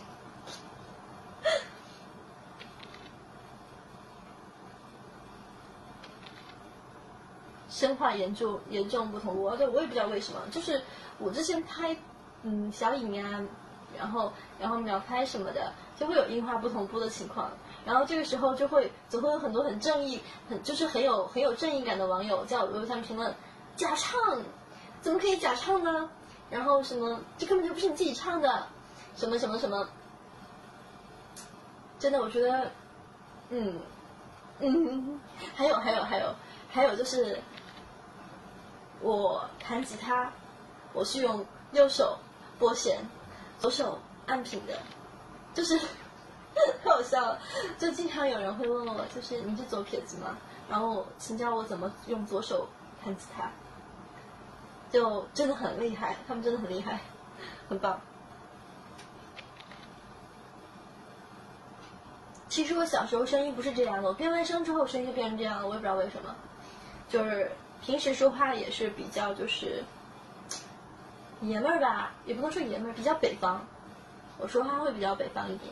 生化严重不同，我也不知道为什么，就是我之前拍小影啊，然后秒拍什么的，就会有音画不同步的情况，然后这个时候总会有很多很正义、很有正义感的网友在我微博下面评论假唱，怎么可以假唱呢？然后什么这根本就不是你自己唱的，什么什么什么，真的我觉得，还有就是，我弹吉他，我是用右手拨弦，左手按平的，就是太好笑了。就经常有人会问我，就是你是左撇子吗？然后请教我怎么用左手弹吉他，就真的很厉害，他们真的很厉害，很棒。 其实我小时候声音不是这样的，我变完声之后声音就变成这样了，我也不知道为什么。就是平时说话也是比较就是爷们儿吧，也不能说爷们儿，比较北方。我说话会比较北方一点。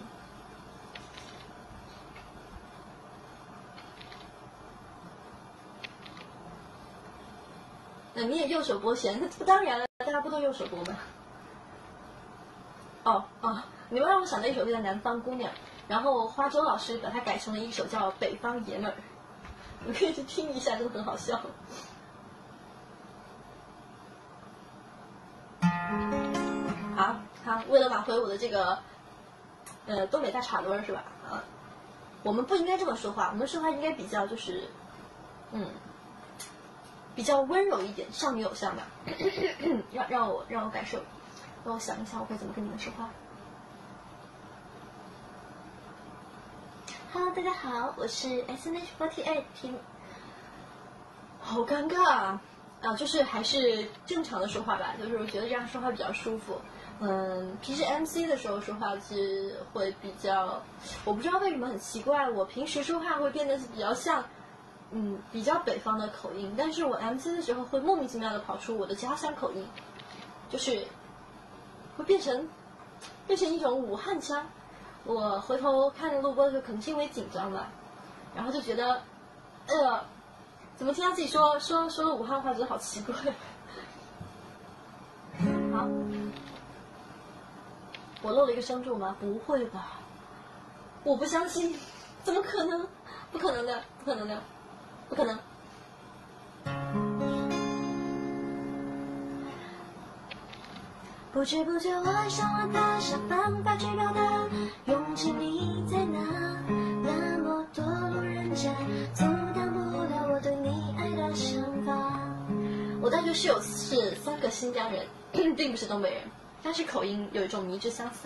那你也右手拨弦？那当然了，大家不都右手拨吗？你们让我想到一首歌叫《南方姑娘》，然后花粥老师把它改成了一首叫《北方爷们儿》，你们可以去听一下，真的很好笑。好，为了挽回我的这个东北大碴轮是吧？我们不应该这么说话，我们说话应该比较就是比较温柔一点，少女偶像吧。让我感受，让我想一想，我该怎么跟你们说话。Hello， 大家好，我是 SNH48 Team。好尴尬啊！就是还是正常的说话吧，就是我觉得这样说话比较舒服。平时 MC 的时候说话是会比较，我不知道为什么很奇怪，我平时说话会变得比较像，比较北方的口音，但是我 MC 的时候会莫名其妙的跑出我的家乡口音，就是会变成一种武汉腔。我回头看录播的时候，可能是因为紧张吧，然后就觉得，怎么听到自己说了武汉话，觉得好奇怪。好，我漏了一个声柱吗？不会吧，我不相信，怎么可能？不可能的，不可能的，不可能。 不知不觉我爱上了他，想办法去表达，勇气你在哪？那么多路人甲，阻挡不了我对你爱的想法。 我大学室友是3个新疆人，并不是东北人，但是口音有一种迷之相似。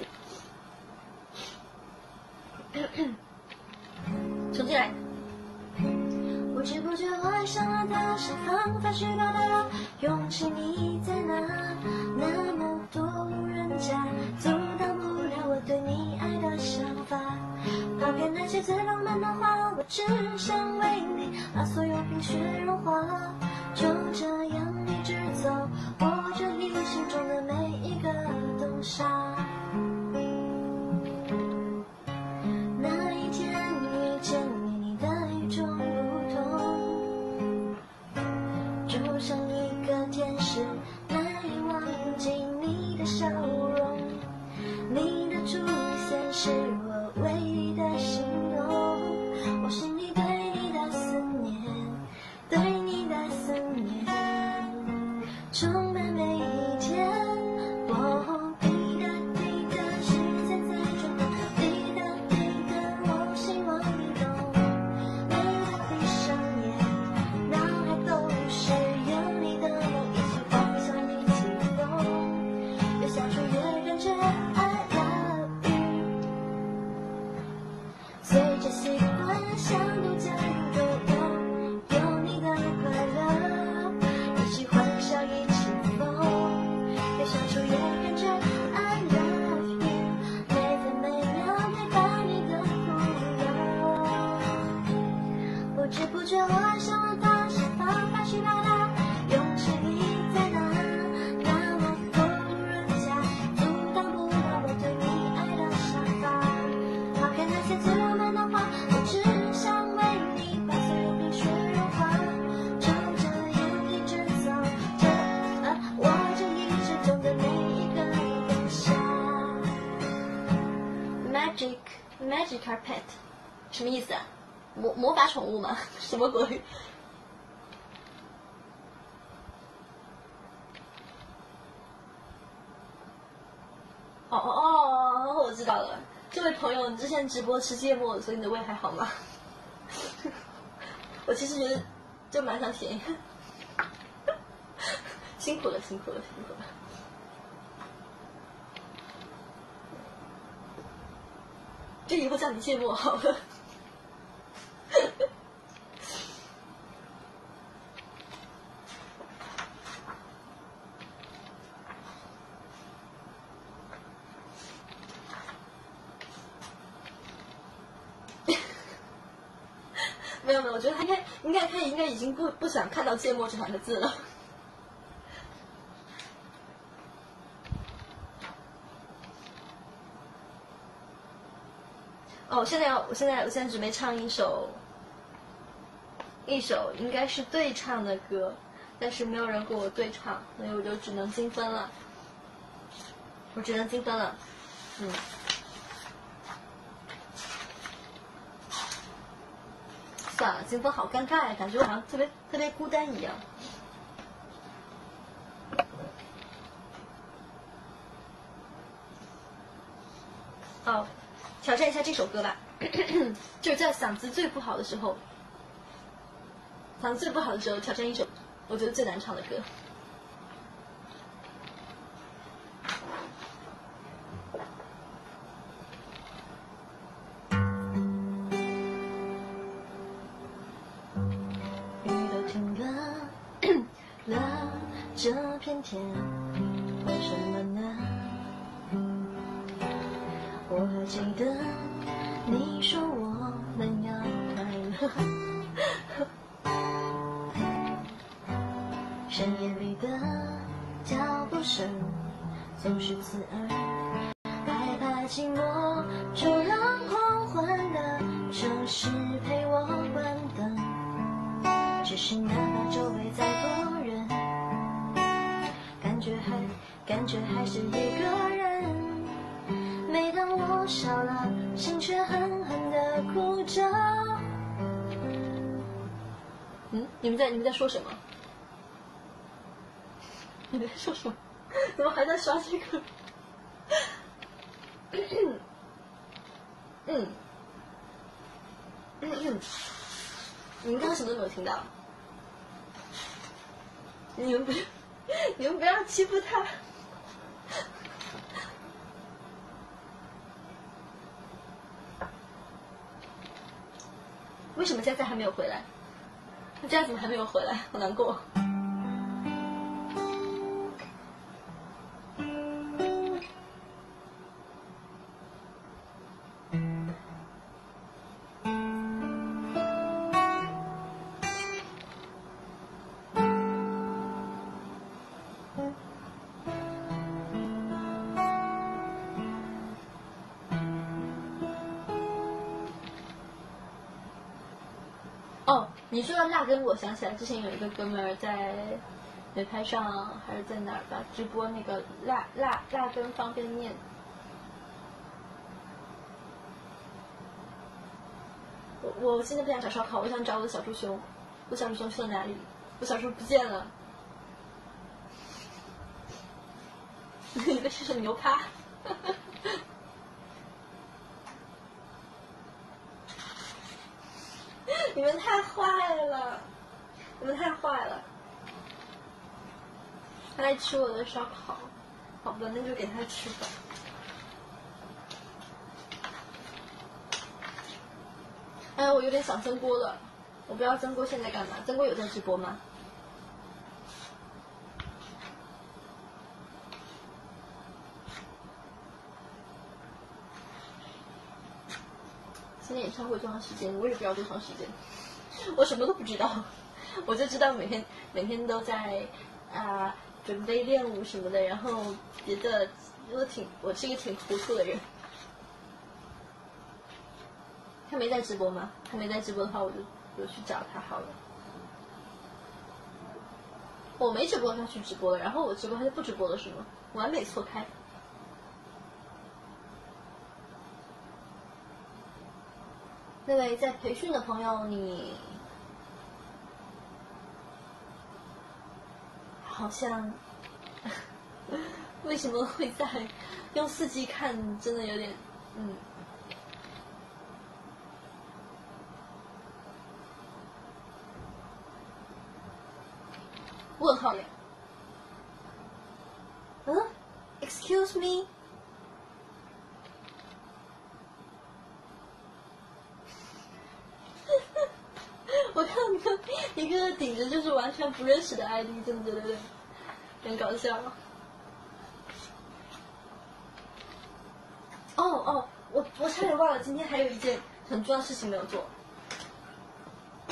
重新来。 不知不觉我爱上了他，想方法去表达，勇气你在哪？那么多路人甲，阻挡不了我对你爱的想法。抛开那些最浪漫的话，我只想为你把所有冰雪融化。就这样一直走，握着你心中的每一个冬夏。那一天遇见你，你的与众不同，就像一个天使，难以忘记你的笑容。你的出现是我唯一的心动，我心里对你的思念，对你的思念，充满每一天。滴答滴答，时间在转动，滴答滴答，我希望你懂。每当闭上眼，脑海都是有你的梦，一起幻想一起疯，越相处越感觉I love you。随着习惯，像度假游泳，有你的快乐，一起欢笑一起疯，越相处越感觉I love you，每分每秒陪伴你的呼吸。不知不觉我爱上了他，想方法去表达，勇气你在哪？那么多路人甲，阻挡不了我对你爱的想法。抛开那些最浪漫的话，我只想为你把所有冰雪融化。就这样一直走着，握着一直中的每一个冬夏。 Magic carpet， 什么意思啊？魔法宠物吗？什么鬼？我知道了。这位朋友，你之前直播吃芥末，所以你的胃还好吗？我其实觉得就蛮想舔一下。辛苦了。就以后叫你芥末好了。 没有，我觉得他应该已经不想看到芥末这两个字了。哦，我现在准备唱一首应该是对唱的歌，但是没有人跟我对唱，所以我就只能精分了。算了，精分好尴尬呀，感觉我好像特别孤单一样。哦，挑战一下这首歌吧，就是在嗓子最不好的时候，挑战一首我觉得最难唱的歌。 雨都停了这片天，为什么呢？我还记得你说我们要快乐，深夜里的脚步声总是刺耳，害怕寂寞就让黄昏的城市陪我关灯，只是哪怕周围再多人，感觉还是一个人。每当我笑了，心却狠狠地哭着。 你们在说什么？你们在说什么？怎么还在刷这个？你们刚刚什么都没有听到。你们不要欺负他。为什么佳佳还没有回来？佳佳怎么还没有回来？好难过。哦，你说到辣根，我想起来之前有一个哥们儿在美拍上还是在哪儿吧直播那个辣根方便面。我现在不想找烧烤，我想找我的小猪熊。我小猪熊去了哪里？我小猪不见了。你的是什么牛扒？你们太坏了！他来吃我的烧烤，好吧，那就给他吃吧。哎，我有点想蒸锅了，我不知道蒸锅现在干嘛？蒸锅有在直播吗？今天演唱会多长时间？我也不知道多长时间，我什么都不知道，我就知道每天都在准备练舞什么的，然后别的我是一个挺糊涂的人。他没在直播吗？他没在直播的话，我就去找他好了。我没直播，他去直播了，然后我直播他就不直播了，是吗？完美错开。那位在培训的朋友，你好像为什么会在用4G 看？真的有点我很讨厌。Excuse me。我看到一个顶着就是完全不认识的 ID， 真的很搞笑。我差点忘了，今天还有一件很重要的事情没有做。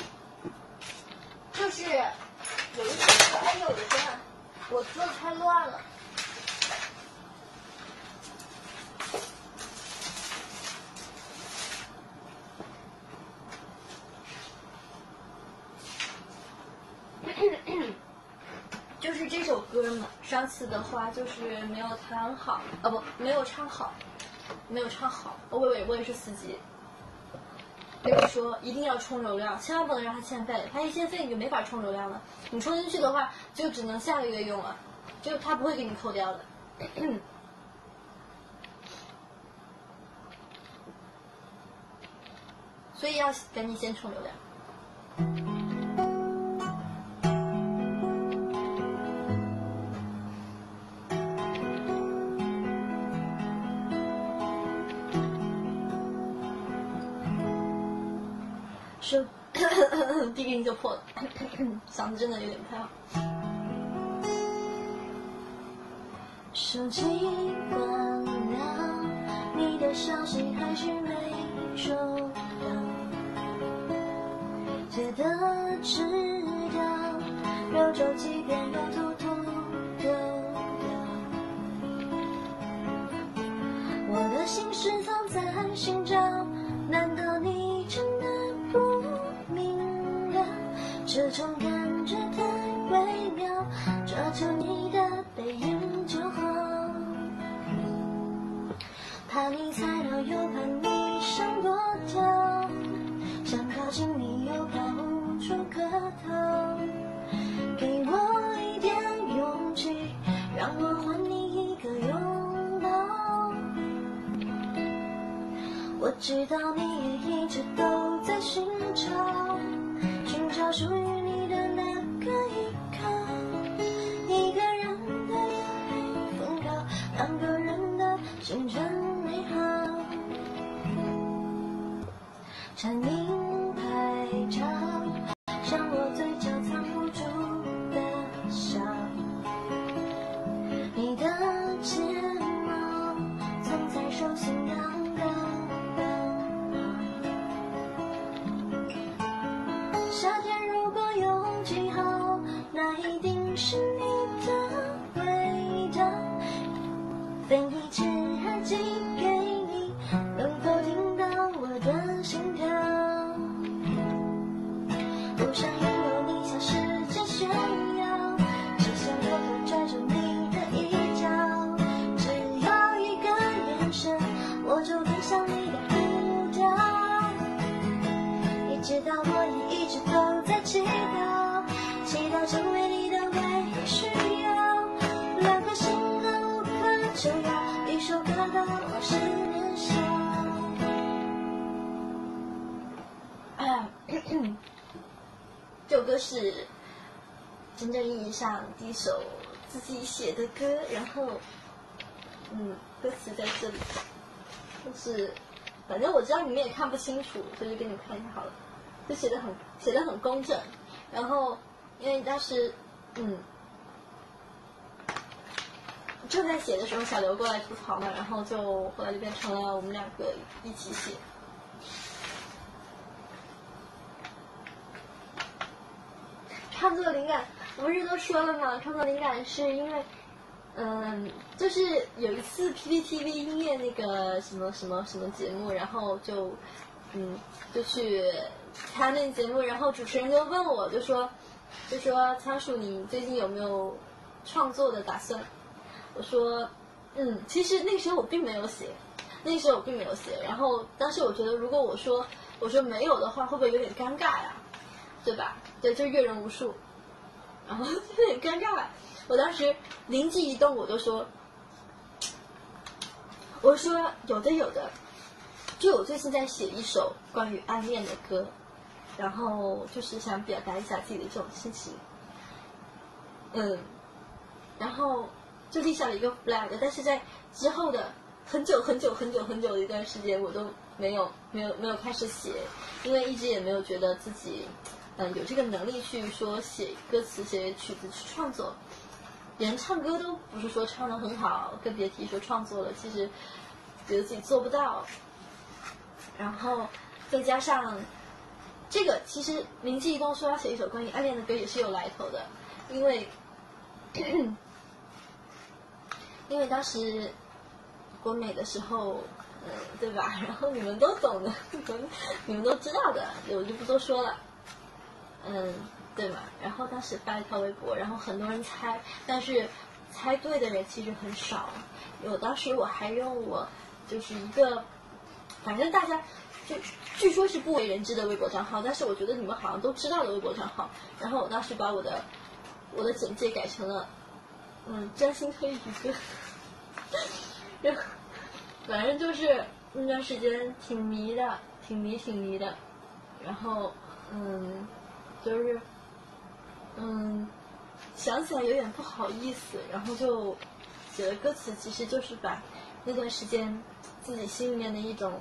就是有一首歌，哎呦我的天啊，我做的太乱了。就是这首歌嘛，上次的话就是没有弹好，不，没有唱好，我也是司机。跟你说，一定要充流量，千万不能让它欠费。它一欠费你就没法充流量了，你充进去的话就只能下个月用了，就它不会给你扣掉的。所以要赶紧先充流量。手第一个音就破了，嗓子真的有点不太好。 手机关了，你的消息还是没收到，觉得知道，有周即便又偷偷丢掉，我的心事藏在心上，难道你真的不明了？这种感觉太微妙，抓住你的背影就好，怕你猜到又怕你想躲掉，想靠近你又怕无处可逃，给我一点勇气，让我还你一个拥抱。我知道你也一直都在寻找属于你的那个依靠，一个人的眼泪风高，两个人的心真美好。蝉鸣拍照，像我嘴角藏不住的笑，你的睫毛藏在手心痒的夏天如果有记号，那一定是你的味道。分一支耳机给你，能否听到我的心跳？不想拥有你像世界炫耀，只想偷偷拽住你的衣角。只要一个眼神，我就跟上你的步调。你知道我也一直都在祈祷成为你的唯一需要，两颗心的无可救药，一首歌的往事年少。 这首歌是真正意义上第一首自己写的歌，然后歌词在这里，就是反正我知道你们也看不清楚，所以就给你们看一下好了。就写得很工整，然后因为当时正在写的时候，小刘过来吐槽嘛，然后就后来就变成了我们两个一起写。创作灵感不是都说了吗？创作灵感是因为就是有一次 PPTV 音乐那个什么节目，然后就去看那个节目，然后主持人就问我，就说仓鼠你最近有没有创作的打算？我说其实那时候我并没有写，然后当时我觉得如果我说没有的话，会不会有点尴尬呀？对吧？对，就阅人无数，然后有点尴尬。我当时灵机一动，我说有的，就我最近在写一首关于暗恋的歌，然后就是想表达一下自己的这种心情，然后就立下了一个 flag， 但是在之后的很久的一段时间，我都没有开始写，因为一直也没有觉得自己有这个能力去说写歌词、写曲子去创作。连唱歌都不是说唱得很好，更别提说创作了。其实觉得自己做不到，然后再加上这个其实灵机一动说要写一首关于暗恋的歌也是有来头的，因为当时国美的时候，对吧？然后你们都懂的，你们都知道的，我就不多说了。对嘛？然后当时发一条微博，然后很多人猜，但是猜对的人其实很少。当时我还用我就是一个，反正大家就据说是不为人知的微博账号，但是我觉得你们好像都知道的微博账号。然后我当时把我的简介改成了，真心推一个。反正就是那段时间挺迷的，挺迷的。然后就是想起来有点不好意思，然后就写的歌词其实就是把那段时间自己心里面的一种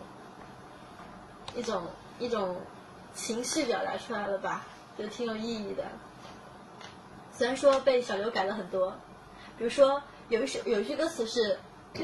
情绪表达出来了吧，就挺有意义的。虽然说被小刘改了很多，比如说有一句歌词是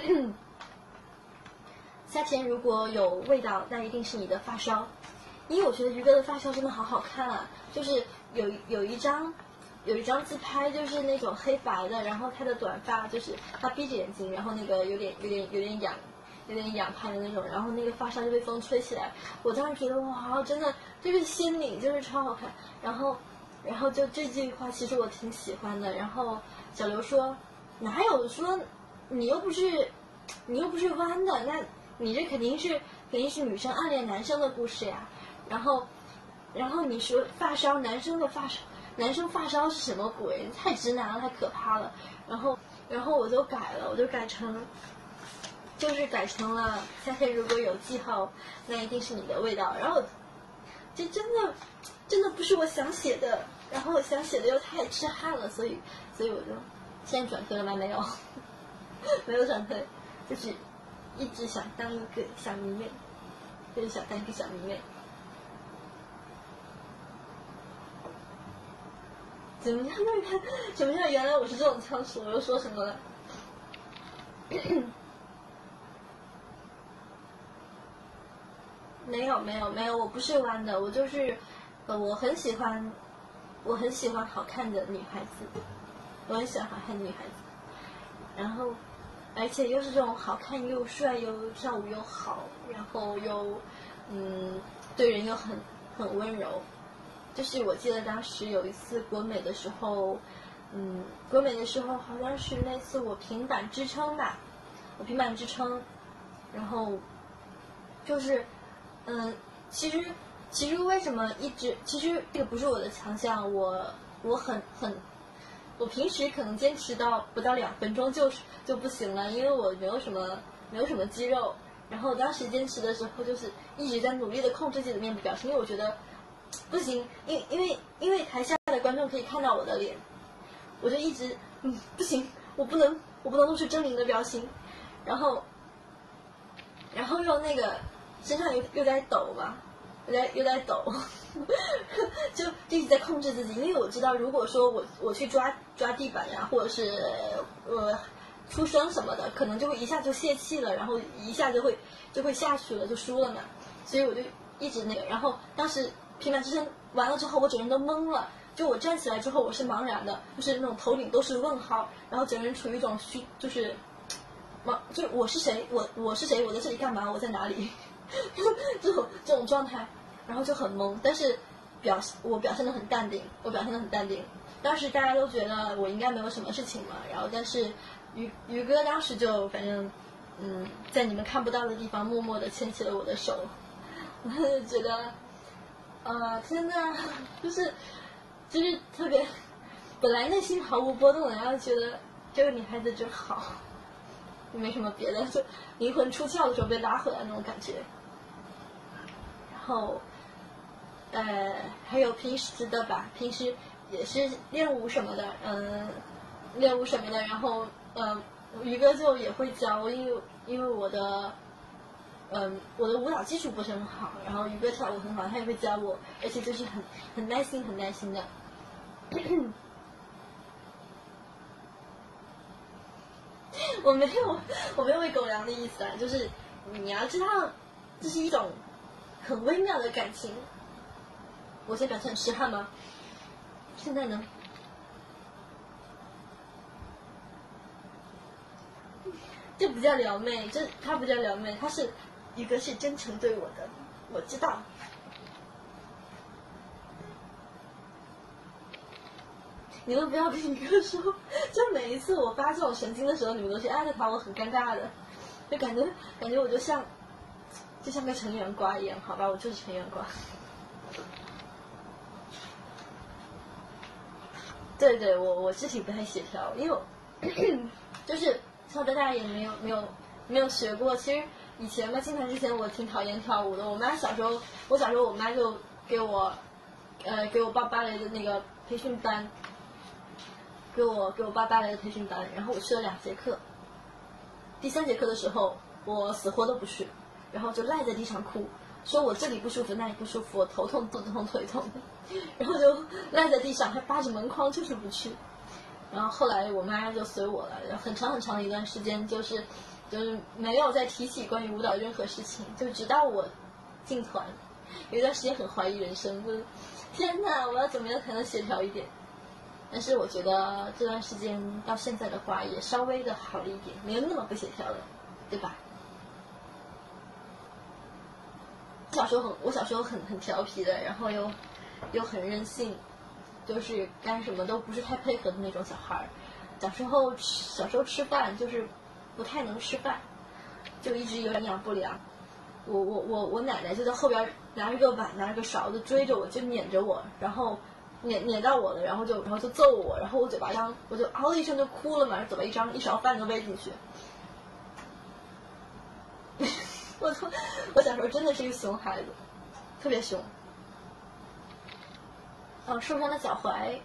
夏天如果有味道，那一定是你的发烧。因为我觉得于哥的发烧真的好好看啊，就是有一张自拍，就是那种黑白的，然后他的短发就是他闭着眼睛，然后那个有点仰拍的那种，然后那个发梢就被风吹起来。我当时觉得哇，真的就是心领，就是超好看。然后就这句话其实我挺喜欢的。然后小刘说哪有说你又不是弯的，那你这肯定是女生暗恋男生的故事呀。然后你说发烧，男生发烧是什么鬼？太直男了，太可怕了。然后我就改了，改成了夏天如果有记号，那一定是你的味道。然后这真的不是我想写的，然后我想写的又太痴汉了，所以我就现在转推了吗？没有没有转推，就是一直想当一个小迷妹，就是想当一个小迷妹。怎么样？什么样？原来我是这种仓鼠，我又说什么了？没有，我不是弯的，我就是我很喜欢好看的女孩子，我很喜欢好看的女孩子，然后而且又是这种好看又帅又跳舞又好，然后又对人又很温柔。就是我记得当时有一次国美的时候，好像是那次我平板支撑吧，然后就是其实为什么其实这个不是我的强项，我平时可能坚持到不到2分钟就不行了，因为我没有什么肌肉。然后当时坚持的时候，就是一直在努力的控制自己的面部表情，因为我觉得不行，因为台下的观众可以看到我的脸，我就一直不行，我不能露出狰狞的表情，然后又那个身上又在抖吧，又在抖，就一直在控制自己，因为我知道如果说我去抓地板呀，或者是出声什么的，可能就会一下就泄气了，然后一下就会下去了，就输了嘛，所以我就一直那个。然后当时平板支撑完了之后，我整个人都懵了，就我站起来之后我是茫然的，就是那种头顶都是问号，然后整个人处于一种就是我是谁，我是谁，我在这里干嘛，我在哪里这种状态，然后就很懵，但是我表现得很淡定，当时大家都觉得我应该没有什么事情嘛，然后但是于哥当时就反正在你们看不到的地方默默地牵起了我的手，我就觉得天哪，就是特别，本来内心毫无波动的，然后觉得这个女孩子真好，没什么别的，就灵魂出窍的时候被拉回来那种感觉。然后还有平时的吧，平时也是练舞什么的，然后于哥就也会教，因为我的舞蹈基础不是很好，然后于哥跳舞很好，他也会教我，而且就是很耐心的。我没有喂狗粮的意思啊，就是你要知道，这是一种很微妙的感情， 我现在表现很痴汉吗？现在呢？这不叫撩妹，他不叫撩妹，他是宇哥是真诚对我的，我知道。你们不要跟宇哥说，就每一次我发这种神经的时候，你们都去艾特他，我很尴尬的，就感觉我就像个成员瓜一样，好吧，我就是成员瓜。对，我肢体不太协调，因为我就是跳芭大也没有学过。其实以前嘛，进团之前我挺讨厌跳舞的。我小时候我妈就给我报芭蕾的那个培训班，给我报芭蕾的培训班，然后我去了2节课。第3节课的时候，我死活都不去，然后就赖在地上哭，说我这里不舒服那里不舒服，我头痛肚子痛腿痛，然后就赖在地上，还扒着门框就是不去。然后后来我妈就随我了，很长的一段时间就是没有再提起关于舞蹈任何事情，就直到我进团，有一段时间很怀疑人生，就是天哪，我要怎么样才能协调一点？但是我觉得这段时间到现在的话，也稍微的好了一点，没有那么不协调了，对吧？我小时候很调皮的，然后又很任性，就是干什么都不是太配合的那种小孩儿。小时候吃饭就是不太能吃饭，就一直有营养不良。我奶奶就在后边拿着个碗拿着个勺子追着我，就撵着我，然后撵到我了，然后就揍我，然后我嘴巴张，我就嗷的一声就哭了嘛，嘴巴一张，一勺饭都喂进去。我小时候真的是一个熊孩子，特别熊。受伤的脚踝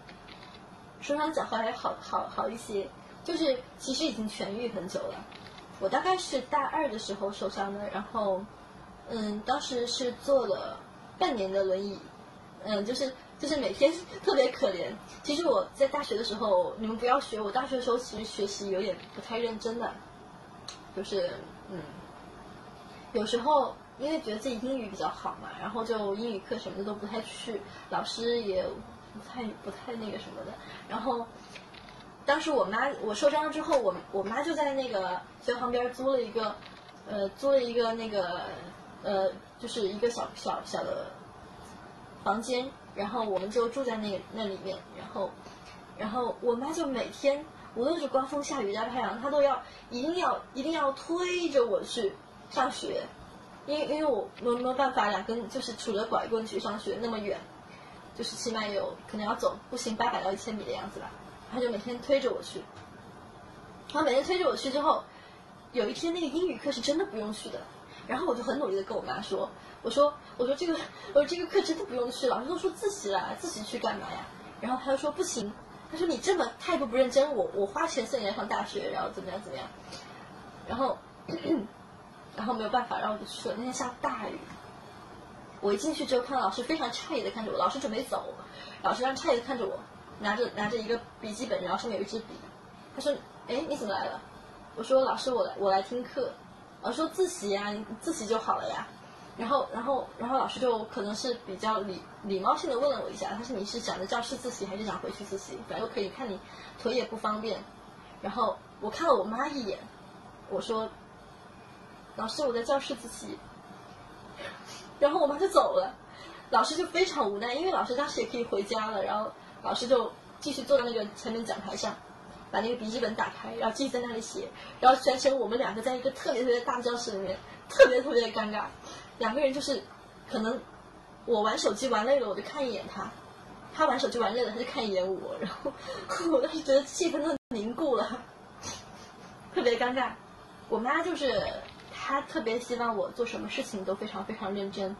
好一些，就是其实已经痊愈很久了。我大概是大2的时候受伤的，然后当时是坐了半年的轮椅，就是每天特别可怜。其实我在大学的时候，你们不要学我，大学的时候其实学习有点不太认真的，就是有时候因为觉得自己英语比较好嘛，然后就英语课什么的都不太去，老师也不太那个什么的。然后当时我受伤了之后，我妈就在那个学校旁边租了一个那个就是一个小的房间，然后我们就住在那里面，然后我妈就每天无论是刮风下雨大太阳，她都一定要推着我去上学，因为我没有办法2根就是杵着拐棍去上学那么远，就是起码可能要走步行800到1000米的样子吧。他就每天推着我去，然后每天推着我去之后，有一天那个英语课是真的不用去的，然后我就很努力的跟我妈说，我说这个课真的不用去，老师都说自习了，自习去干嘛呀？然后他就说不行，他说你这么态度不认真，我花钱送你来上大学，然后怎么样，然后没有办法，然后我就去了。那天下大雨，我一进去之后看到老师非常诧异的看着我，老师准备走，老师非常诧异的看着我，拿着一个笔记本，然后上面有一支笔。他说：“哎，你怎么来了？”我说：“老师，我来听课。”老师说：“自习呀，你自习就好了呀。”然后老师就可能是比较礼貌性的问了我一下，他说：“你是想着教室自习还是想回去自习？反正都可以，看你腿也不方便。”然后我看了我妈一眼，我说：“老师，我在教室自习。”然后我妈就走了，老师就非常无奈，因为老师当时也可以回家了，然后老师就继续坐在那个前面讲台上，把那个笔记本打开，然后继续在那里写，然后全程我们2个在一个特别大的教室里面，特别尴尬，2个人就是可能我玩手机玩累了我就看一眼他玩手机玩累了他就看一眼我，然后我当时觉得气氛都凝固了，特别尴尬。我妈就是她特别希望我做什么事情都非常认真，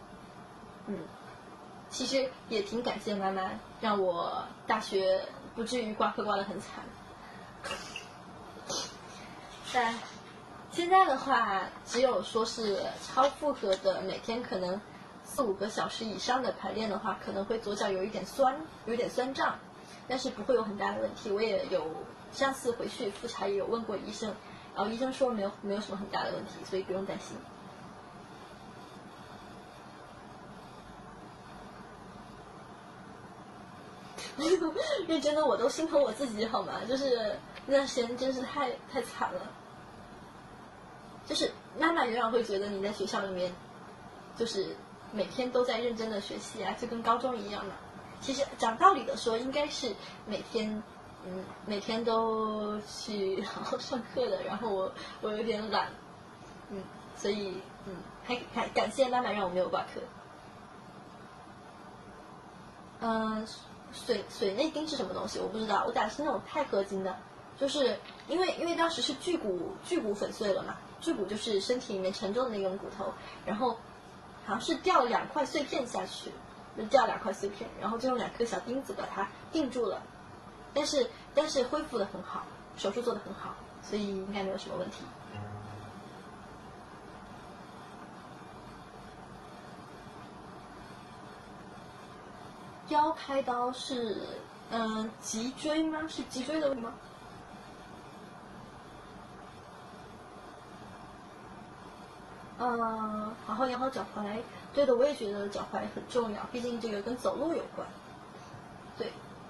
其实也挺感谢妈妈，让我大学不至于挂科挂得很惨。但现在的话，只有说是超负荷的，每天可能4-5个小时以上的排练的话，可能会左脚有一点酸胀，但是不会有很大的问题。我也有上次回去复查也有问过医生，然后医生说没有什么很大的问题，所以不用担心。 认真的我都心疼我自己好吗？就是那段时间真是太惨了。就是妈妈永远会觉得你在学校里面，就是每天都在认真的学习啊，就跟高中一样嘛。其实讲道理的说，应该是每天都去好好上课的。然后我有点懒，所以还感谢妈妈让我没有挂科。水内钉是什么东西？我不知道，我打的是那种钛合金的，就是因为当时是巨骨粉碎了嘛，巨骨就是身体里面沉重的那种骨头，然后好像是掉了2块碎片下去，就掉2块碎片，然后就用2颗小钉子把它钉住了，但是恢复的很好，手术做的很好，所以应该没有什么问题。腰开刀是脊椎吗？是脊椎的问题吗？好好养好脚踝。对的，我也觉得脚踝很重要，毕竟这个跟走路有关。对。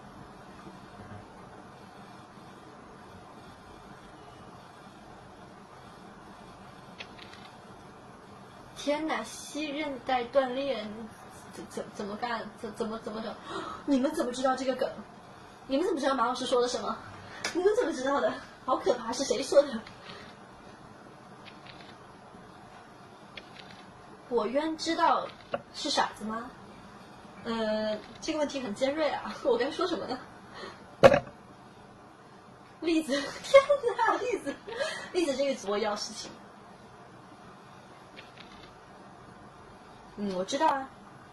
天哪，膝韧带断裂。怎么干？怎么整？你们怎么知道这个梗？你们怎么知道马老师说的什么？你们怎么知道的？好可怕！是谁说的？我冤知道是傻子吗？这个问题很尖锐啊！我该说什么呢？栗子，天哪，栗子这个直播要事情。我知道啊。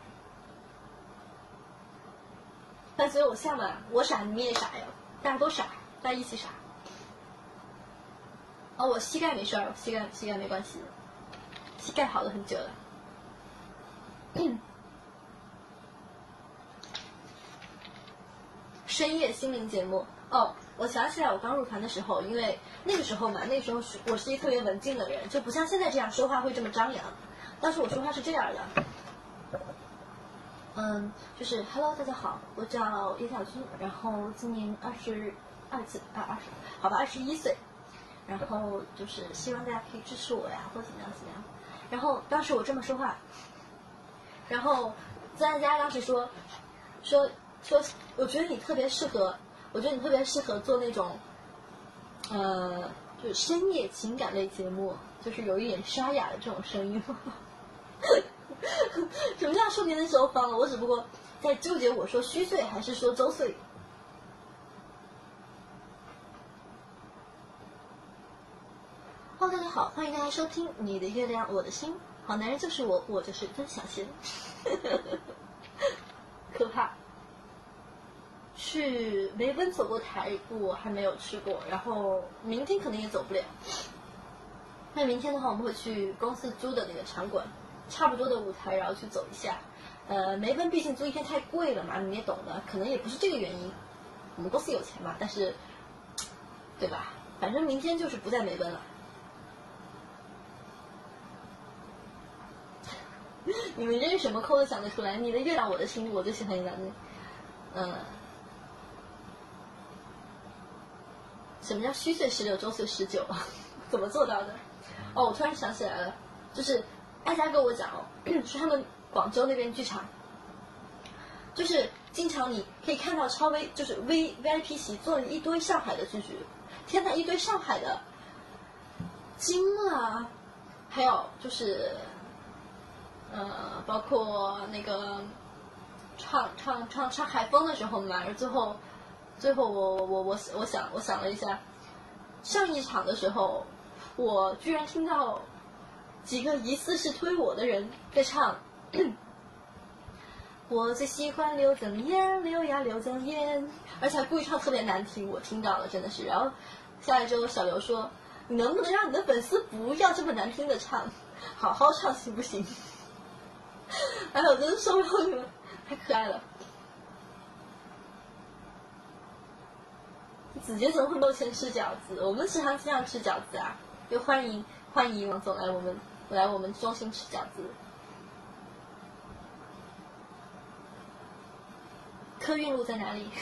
但所以我像嘛，我傻你们也傻呀，大家都傻，大家一起傻。我膝盖没事儿，膝盖没关系，膝盖好了很久了。深夜心灵节目我想起来我刚入团的时候，因为那个时候我是一个特别文静的人，就不像现在这样说话会这么张扬。当时我说话是这样的。就是 Hello， 大家好，我叫叶小军，然后今年21岁，然后就是希望大家可以支持我呀，或怎么样。然后当时我这么说话，然后大家当时说，我觉得你特别适合做那种，就是深夜情感类节目，就是有一点沙哑的这种声音。什么叫说别人时候方了？我只不过在纠结我说虚岁还是说周岁。大家好，欢迎大家收听你的月亮我的心，好男人就是我，我就是曾小贤。可怕。去梅奔走过台，我还没有去过，然后明天可能也走不了。那明天的话，我们会去公司租的那个场馆，差不多的舞台，然后去走一下。梅奔毕竟租一天太贵了嘛，你也懂的，可能也不是这个原因。我们公司有钱嘛，但是，对吧？反正明天就是不在梅奔了。你们扔什么扣都想得出来，你的月亮我的心，我最喜欢你的。什么叫虚岁16周岁19？怎么做到的？我突然想起来了，就是艾佳跟我讲是他们广州那边剧场，就是经常你可以看到超 V， 就是 VIP 席坐了一堆上海的剧剧，天哪，一堆上海的，惊了，还有就是包括那个唱海风的时候嘛，最后我想了一下，上一场的时候，我居然听到几个疑似是推我的人在唱我最喜欢刘增艳，刘呀刘增艳，而且还故意唱特别难听，我听到了真的是。然后下来之后，小刘说：“你能不能让你的粉丝不要这么难听的唱，好好唱行不行？”哎呦，真是受不了你们，太可爱了。子杰怎么会没有钱吃饺子？我们时常经常吃饺子啊！就欢迎王总来我们中心吃饺子。 客运路在哪里？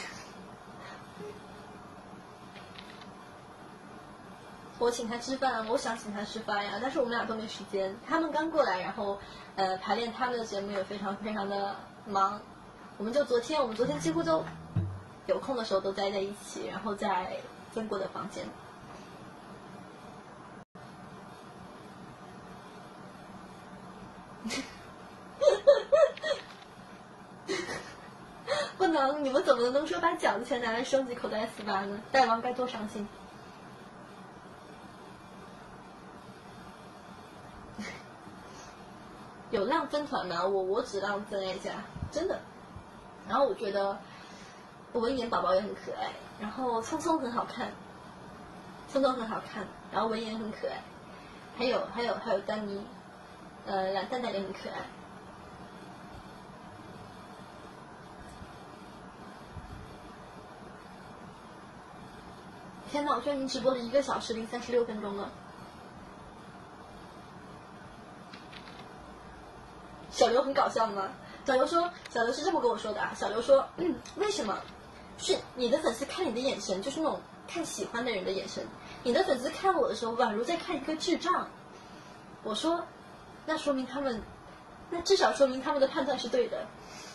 我请他吃饭，我想请他吃饭呀，但是我们俩都没时间。他们刚过来，然后排练他们的节目也非常非常的忙。我们昨天几乎都有空的时候都待在一起，然后在中国的房间。不能，你们怎么能说把饺子钱拿来升级口袋488呢？大王该多伤心。有浪分团吗？我只浪曾爱家，真的。然后我觉得文言宝宝也很可爱，然后聪聪很好看，聪聪很好看，然后文言很可爱，还有丹妮，蛋蛋也很可爱。天哪！我居然已经直播了1个小时36分钟了。小刘很搞笑吗？小刘是这么跟我说的啊。小刘说，为什么？是你的粉丝看你的眼神，就是那种看喜欢的人的眼神。你的粉丝看我的时候，宛如在看一个智障。我说，那至少说明他们的判断是对的。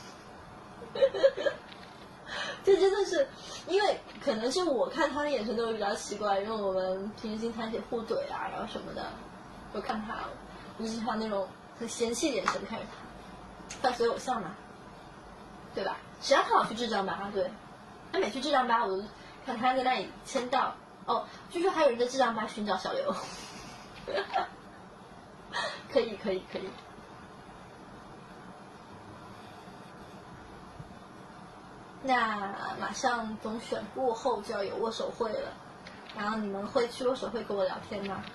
这真的是，因为可能是我看他的眼神都比较奇怪，因为我们平时经常一起互怼啊，然后什么的，我看他，我就喜欢那种很嫌弃的眼神看着他，伴随偶像嘛，对吧？谁让他老去智障吧？对，他每去智障吧，我就看他在那里签到。哦，据说还有人在智障吧寻找小刘，可以。那马上总选过后就要有握手会了，然后你们会去握手会跟我聊天吗？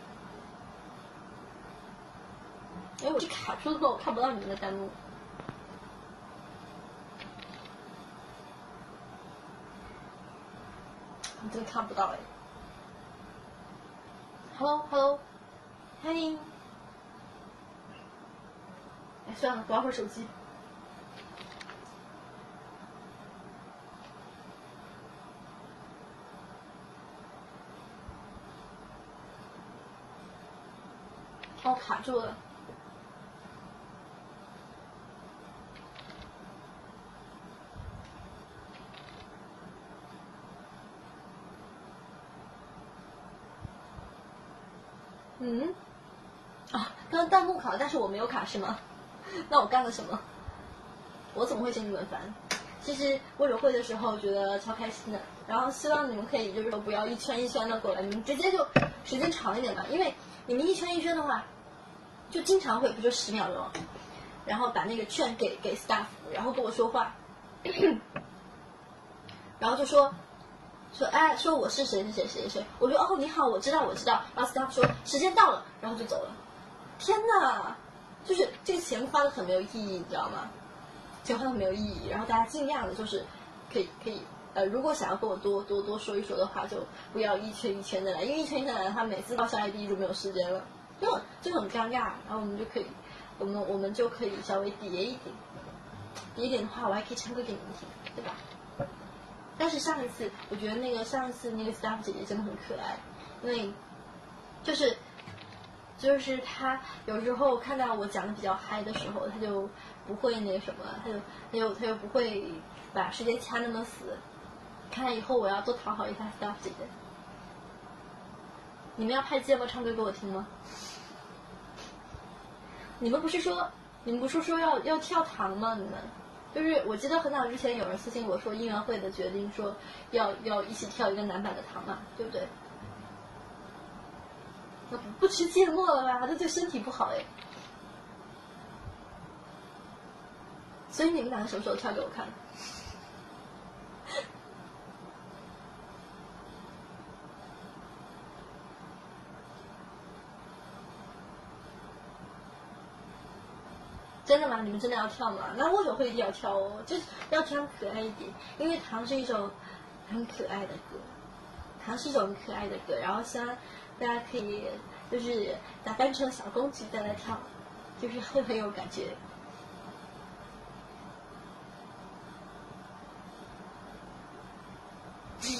哎，我是卡住了，我看不到你们的弹幕。我真的看不到哎。Hello， 欢迎。哎，算了，玩会儿手机。哦，卡住了。刚刚弹幕卡了，但是我没有卡是吗？那我干了什么？我怎么会嫌你们烦？其实握手会的时候觉得超开心的，然后希望你们可以就是说不要一圈一圈的过来，你们直接就时间长一点吧，因为你们一圈一圈的话，就经常会不就10秒钟，然后把那个券给 staff， 然后跟我说话，然后就说哎，说我是谁，我说哦你好，我知道，然后 staff 说时间到了，然后就走了。天哪，就是这个钱花的很没有意义，你知道吗？钱花的很没有意义，然后大家尽量的就是可以如果想要跟我多说一说的话，就不要一圈一圈的来，因为一圈一圈的来，他每次到下 ID 就没有时间了，就很尴尬。然后我们就可以，我们就可以稍微叠一点的话，我还可以唱歌给你们听，对吧？但是上一次我觉得上一次那个 staff 姐姐真的很可爱，因为就是她有时候看到我讲的比较嗨的时候，她就不会那个什么，她就不会把时间掐那么死。看来以后我要多讨好一下 staff 姐姐。你们要拍芥末唱歌给我听吗？你们不是说要跳糖吗？你们就是我记得很早之前有人私信我说，应援会的决定说要一起跳一个男版的糖嘛，对不对？那不吃芥末了吧？这对身体不好哎。所以你们两个什么时候跳给我看？真的吗？你们真的要跳吗？那握手会一定要跳哦，就是要这样可爱一点，因为糖是一首很可爱的歌，糖是一首很可爱的歌，然后希望大家可以就是打扮成小公主再来跳，就是会很有感觉。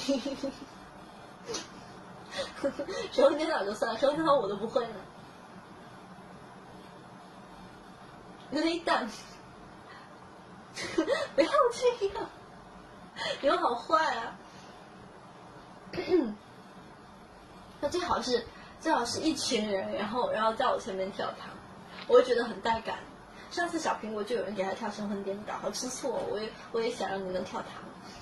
手工颠倒就算了，手工颠倒我都不会呢。雷蛋，不要这样，你们好坏啊！那最好是一群人，然后在我前面跳糖，我会觉得很带感。上次小苹果就有人给他跳神魂颠倒，好吃醋哦！我也想让你们跳糖。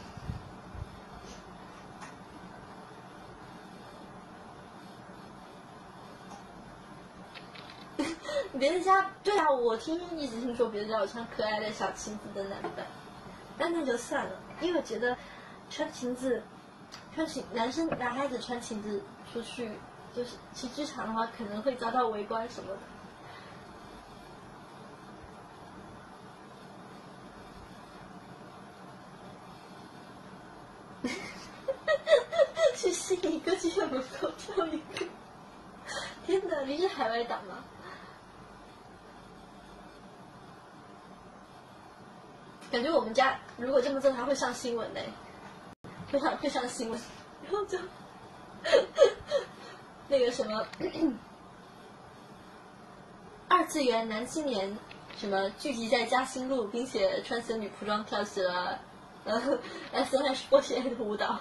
别的家对啊，我一直听说别的家有穿可爱的小裙子的男的，但那就算了，因为我觉得男孩子穿裙子出去就是去剧场的话，可能会遭到围观什么的。去信一个剧院门口跳一个，天哪！你是海外党吗？感觉我们家如果这么做，他会上新闻嘞，会上新闻，然后就那个什么二次元男青年什么聚集在嘉兴路，并且穿仙女服装跳起了SNS48的舞蹈。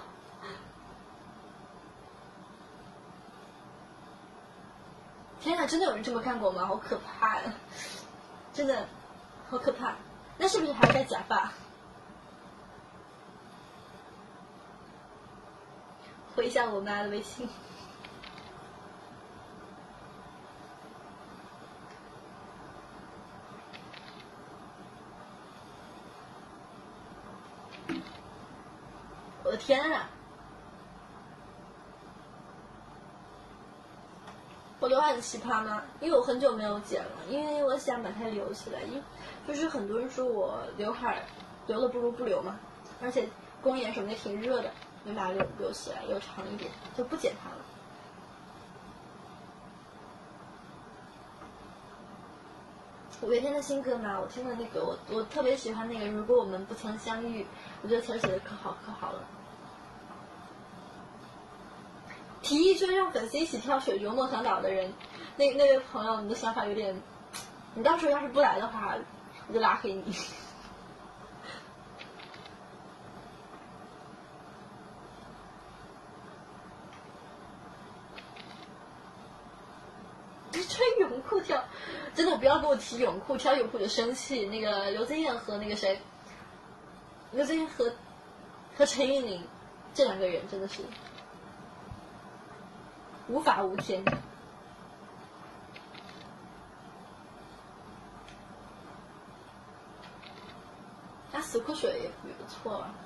天哪，真的有人这么干过吗？好可怕呀！真的好可怕。那是不是还戴假发？回一下我妈的微信。我的天啊！我刘海很奇葩吗？因为我很久没有剪了，因为我想把它留起来。就是很多人说我刘海留了不如不留嘛，而且公演什么的挺热的，就把它留起来，留长一点，就不剪它了。五月天的新歌嘛，我听了那个，我特别喜欢那个《如果我们不曾相遇》，我觉得词儿写的可好了。提议说让粉丝一起跳水中梦想岛的人，那位朋友，你的想法有点，你到时候要是不来的话，我就拉黑你。穿泳裤跳，真的不要给我提泳裤，跳泳裤就生气。那个刘增艳和那个谁，刘增艳和陈韵玲这两个人真的是无法无天。打死库水也不错啊，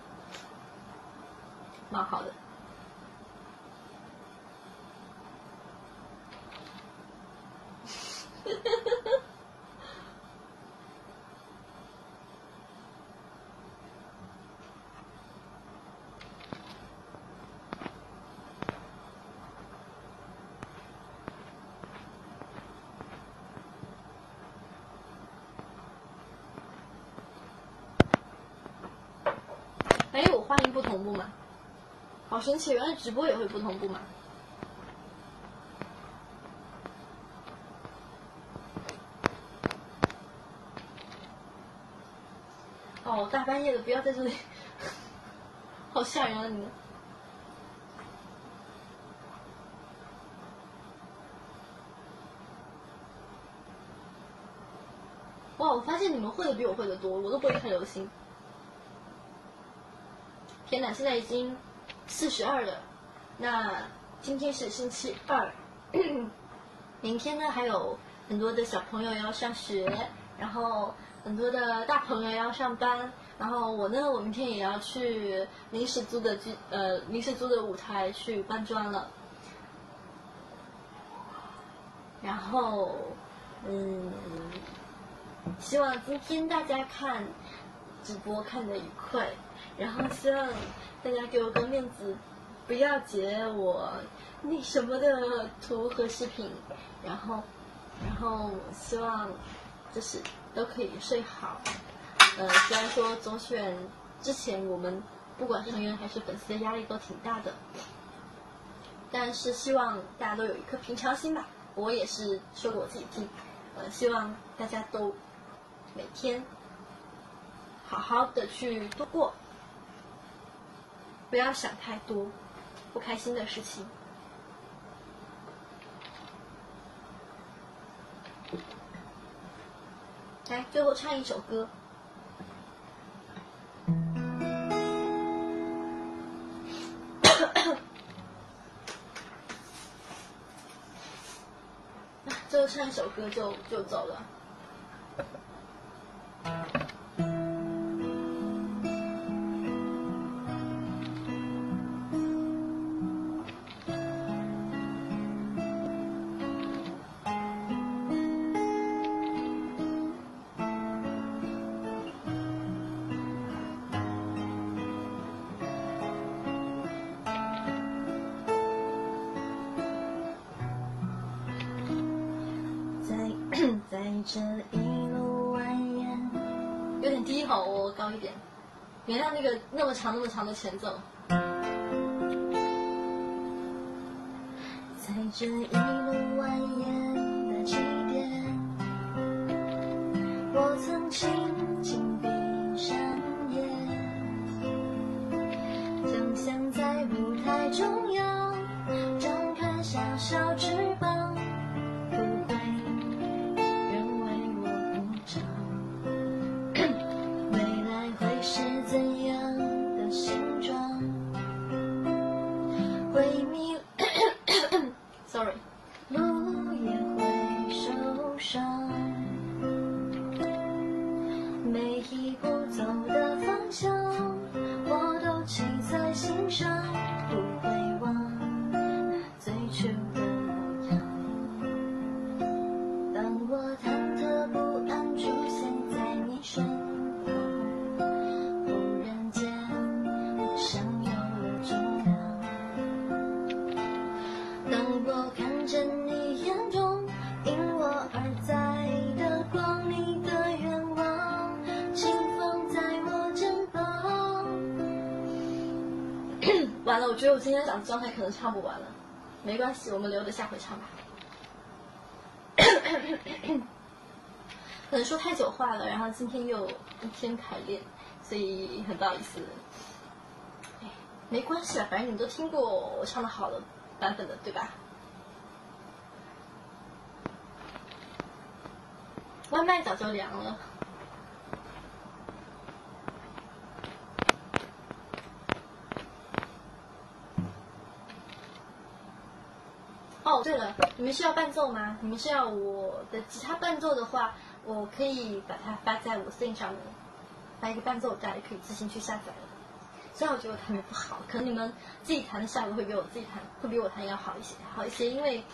蛮好的。哎，我画面不同步吗？好神奇，原来直播也会不同步吗？哦，大半夜的不要在这里，好吓人啊你们！哇，我发现你们会的比我会的多，我都不会看流星。天哪，现在已经42了，那今天是星期二，明天呢还有很多的小朋友要上学，然后很多的大朋友要上班，然后我明天也要去临时租的舞台去搬砖了，然后希望今天大家看直播看得愉快，然后希望大家给我个面子，不要截我那什么的图和视频，然后希望就是都可以睡好。虽然说总选之前我们不管是成员还是粉丝的压力都挺大的。但是希望大家都有一颗平常心吧。我也是说给我自己听，希望大家都每天好好的去度过，不要想太多不开心的事情。来，最后唱一首歌。最后唱一首歌就走了。 在这一路蜿蜒， 有点低吼，我高一点，原谅那个那么长的前奏。 在这一路蜿蜒的起点，我曾轻轻闭上眼，想象在舞台中央张开小小翅膀，不会人为我鼓掌。未来会是怎样的形状？会迷 Sorry， 路也会受伤，每一步走的方向，我都记在心上，不会忘那最初的模样。当我忐忑不安出现在你身旁，忽然间我像有了重量。当我看见你眼中因我而在的光，你的愿望轻放在我肩膀。 完了，我觉得我今天讲的状态可能唱不完了，没关系，我们留着下回唱吧。可能说太久话了，然后今天又一天排练，所以很不好意思。哎，没关系啦，反正你们都听过我唱的好的版本的，对吧？外卖早就凉了。哦，对了，你们是要伴奏吗？你们是要我的吉他伴奏的话，我可以把它发在我 Sing 上面，发一个伴奏带，可以自行去下载了。虽然我觉得我弹的不好，可能你们自己弹的效果会比我自己弹，会比我弹要好一些，因为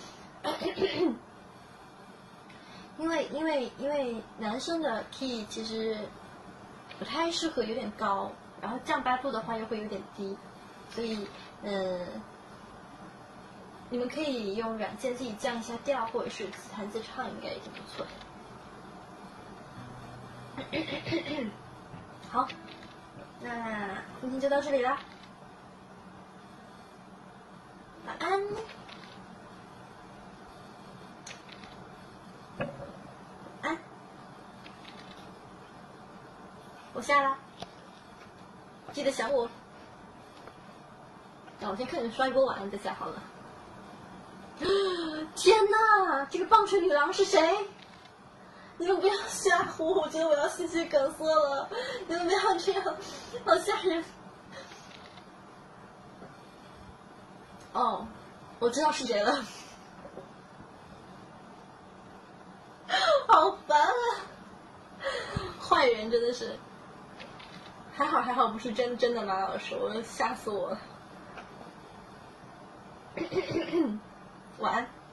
因为男生的 key 其实不太适合有点高，然后降8度的话又会有点低，所以你们可以用软件自己降一下调，或者是自弹自唱，应该也挺不错的。好，那今天就到这里啦，晚安。安，我下了，记得想我。那我先看你们刷一波晚安再下好了。天哪，这个棒槌女郎是谁？你们不要吓唬我，我觉得我要心肌梗塞了。你们不要这样，好吓人。哦，我知道是谁了。好烦啊！坏人真的是。还好不是真的马老师，我吓死我了。晚安。